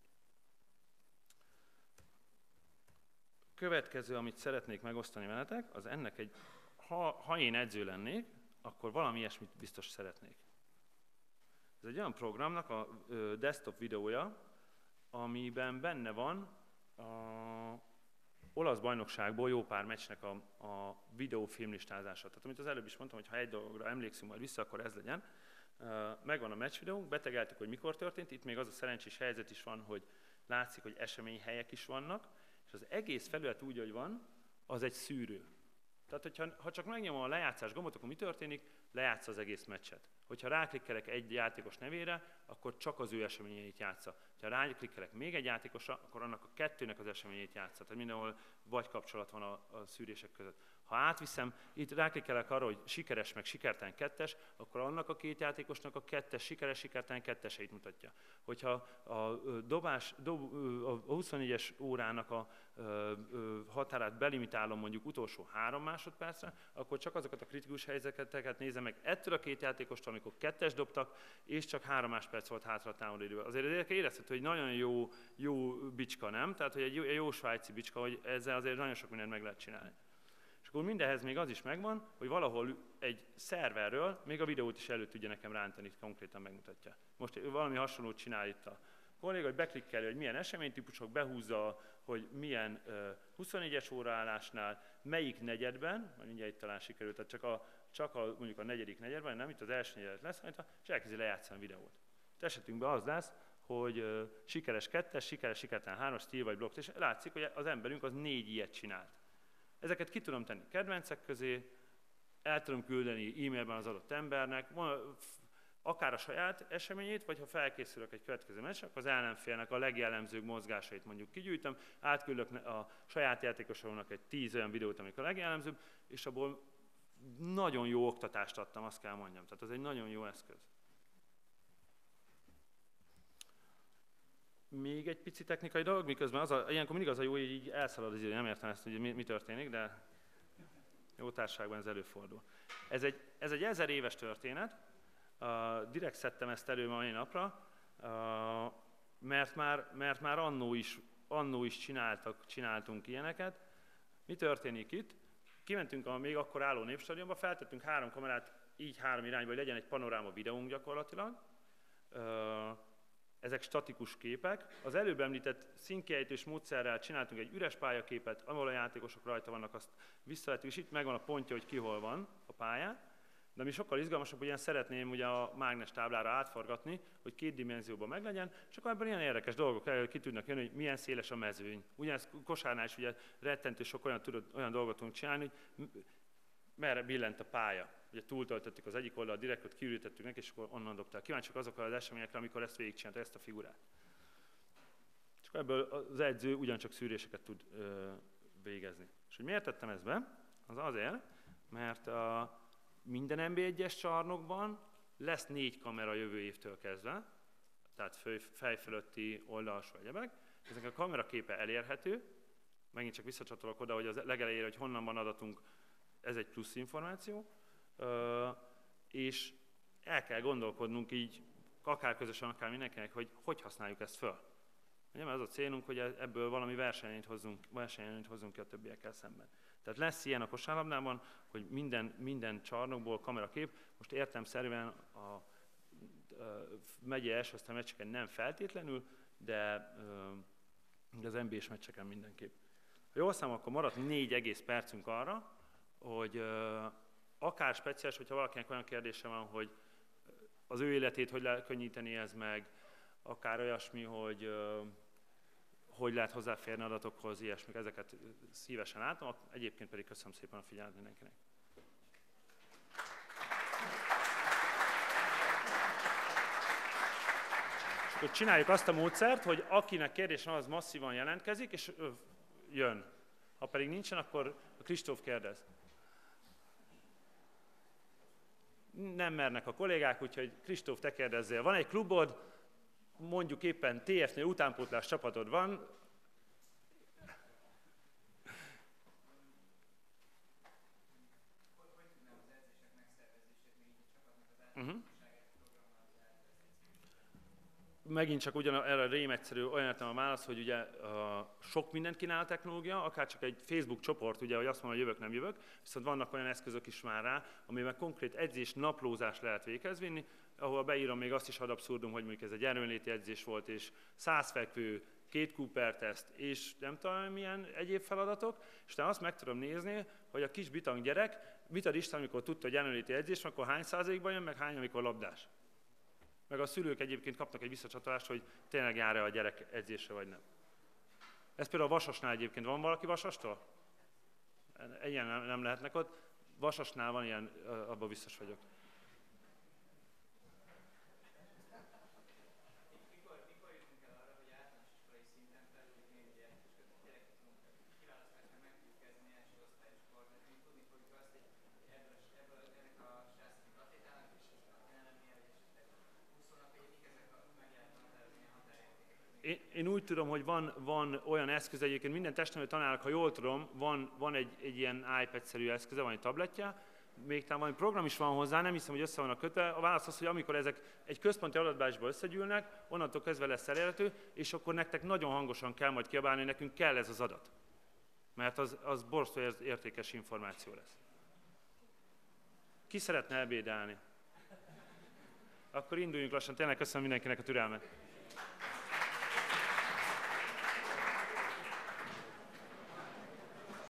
Következő, amit szeretnék megosztani veletek, az ennek egy, ha, ha én edző lennék, akkor valami ilyesmit biztos szeretnék. Ez egy olyan programnak a ö, desktop videója, amiben benne van a olasz bajnokságból jó pár meccsnek a, a videó filmlistázása. Tehát amit az előbb is mondtam, hogy ha egy dologra emlékszünk majd vissza, akkor ez legyen. Megvan a meccs videónk, betegeltük, hogy mikor történt, itt még az a szerencsés helyzet is van, hogy látszik, hogy eseményhelyek is vannak, és az egész felület úgy, hogy van, az egy szűrő. Tehát, hogyha, ha csak megnyomom a lejátszás gombot, akkor mi történik? Lejátsza az egész meccset. Hogyha ráklikkelek egy játékos nevére, akkor csak az ő eseményeit játsza. Ha ráklikkelek még egy játékosra, akkor annak a kettőnek az eseményeit játsza. Tehát mindenhol vagy kapcsolat van a, a szűrések között. Ha átviszem, itt ráklikkelek arra, hogy sikeres meg sikertelen kettes, akkor annak a két játékosnak a kettes, sikeres, sikertelen ketteseit mutatja. Hogyha a, dobás, dob, a huszonnégyes órának a határát belimitálom mondjuk utolsó három másodpercre, akkor csak azokat a kritikus helyzeteket nézem meg ettől a két játékostól, amikor kettes dobtak, és csak három másodperc volt hátra a támadóidőben. Azért érezhető, hogy nagyon jó, jó bicska, nem? Tehát, hogy egy jó, egy jó svájci bicska, hogy ezzel azért nagyon sok mindent meg lehet csinálni. És akkor mindenhez még az is megvan, hogy valahol egy szerverről még a videót is elő tudja nekem rántani, konkrétan megmutatja. Most valami hasonlót csinál itt a kolléga, hogy beklikkeli, hogy milyen eseménytípusok, behúzza, hogy milyen uh, huszonnégyes óraállásnál, melyik negyedben, majd mindjárt itt talán sikerült, tehát csak, a, csak a, mondjuk a negyedik negyedben, nem itt az első negyedet lesz, és elkezdi lejátszani a videót. Itt esetünkben az lesz, hogy uh, sikeres kettes, sikeres, sikertelen hármas, stíl vagy blokk, és látszik, hogy az emberünk az négy ilyet csinált. Ezeket ki tudom tenni kedvencek közé, el tudom küldeni e-mailben az adott embernek, akár a saját eseményét, vagy ha felkészülök egy következő meccsre, akkor az ellenfélnek a legjellemzőbb mozgásait mondjuk kigyűjtöm, átküldök a saját játékosomnak egy tíz olyan videót, amik a legjellemzőbb, és abból nagyon jó oktatást adtam, azt kell mondjam. Tehát ez egy nagyon jó eszköz. Még egy pici technikai dolog, miközben az a, ilyenkor mindig az a jó, hogy így elszalad az idő, nem értem ezt, hogy mi, mi történik, de jó társaságban ez előfordul. Ez egy, ez egy ezer éves történet, uh, direkt szedtem ezt elő mai napra, uh, mert már, mert már annó is, annó is csináltak, csináltunk ilyeneket. Mi történik itt? Kimentünk a még akkor álló Népstadionba, feltettünk három kamerát, így három irányba, hogy legyen egy panoráma videónk gyakorlatilag. Uh, Ezek statikus képek. Az előbb említett színkiejtős módszerrel csináltunk egy üres pályaképet, ahol a játékosok rajta vannak, azt visszavettük, és itt megvan a pontja, hogy ki hol van a pályán. De mi sokkal izgalmasabb, hogy ilyen szeretném ugye a mágnes táblára átforgatni, hogy két dimenzióban meglegyen, és akkor ebben ilyen érdekes dolgok ki tudnak jönni, hogy milyen széles a mezőny. Ugyanez kosárnál is ugye rettentő sok olyan, tudod, olyan dolgot tudunk csinálni, hogy merre billent a pálya. Ugye túltöltöttük az egyik oldalt, direkt ott kiürítettük neki, és akkor onnan dobták. Kíváncsiak azokra az eseményekre, amikor ezt végigcsinálta, ezt a figurát. És akkor ebből az edző ugyancsak szűréseket tud ö, végezni. És hogy miért tettem ezt be? Az azért, mert a minden en bé egyes csarnokban lesz négy kamera jövő évtől kezdve, tehát fej, fej fölötti, oldalsó egyebek. Ezek a kameraképe elérhető, megint csak visszacsatolok oda, hogy az legelejére, hogy honnan van adatunk, ez egy plusz információ, és el kell gondolkodnunk így, akár közösen, akár mindenkinek, hogy hogy használjuk ezt föl. Ugye, mert az a célunk, hogy ebből valami versenyt hozzunk, versenyt hozzunk ki a többiekkel szemben. Tehát lesz ilyen a kosárlabdában, hogy minden, minden csarnokból kamerakép, most értelemszerűen a, a megyei első osztály meccseken nem feltétlenül, de, de az en bé es meccseken mindenképp. Ha jól számolom, akkor maradt négy egész percünk arra, hogy akár speciális, hogyha valakinek olyan kérdése van, hogy az ő életét hogy lehet könnyíteni ez meg, akár olyasmi, hogy hogy lehet hozzáférni adatokhoz, ilyesmik, ezeket szívesen látom, egyébként pedig köszönöm szépen a figyelmet mindenkinek. És akkor csináljuk azt a módszert, hogy akinek kérdése van, az masszívan jelentkezik, és jön. Ha pedig nincsen, akkor Kristóf kérdez. Nem mernek a kollégák, úgyhogy Kristóf, te kérdezzél. Van egy klubod, mondjuk éppen té ef-nél utánpótlás csapatod van. Uh-huh. Megint csak ugyan erre a rém egyszerű olyan értem a válasz, hogy ugye uh, sok mindent kínál a technológia, akár csak egy Facebook csoport, ugye, hogy azt mondja, hogy jövök, nem jövök, viszont vannak olyan eszközök is már rá, amivel konkrét edzés, naplózást lehet véghez vinni, ahol beírom még azt is ad abszurdum, hogy mondjuk ez egy erőnléti edzés volt, és száz fekvő, két Cooper teszt, és nem tudom milyen egyéb feladatok, és utána azt meg tudom nézni, hogy a kis bitang gyerek, mit ad Isten, amikor tudta, hogy erőnléti edzés, akkor hány százalékban jön, meg hány, amikor labdás. Meg a szülők egyébként kapnak egy visszacsatolást, hogy tényleg jár-e a gyerek edzésre, vagy nem. Ez például a Vasasnál egyébként. Van valaki Vasastól? Ilyen nem, nem lehetnek ott. Vasasnál van ilyen, abban biztos vagyok. Én úgy tudom, hogy van, van olyan eszköz, egyébként minden testnevelő tanárnak, ha jól tudom, van, van egy, egy ilyen iPad-szerű eszköze, van egy tabletje, még talán valami program is van hozzá, nem hiszem, hogy össze vannak kötve. A válasz az, hogy amikor ezek egy központi adatbázisba összegyűlnek, onnantól kezdve lesz elérhető, és akkor nektek nagyon hangosan kell majd kiabálni, hogy nekünk kell ez az adat. Mert az, az borzasztó értékes információ lesz. Ki szeretne ebédelni? Akkor induljunk lassan, tényleg köszönöm mindenkinek a türelmet.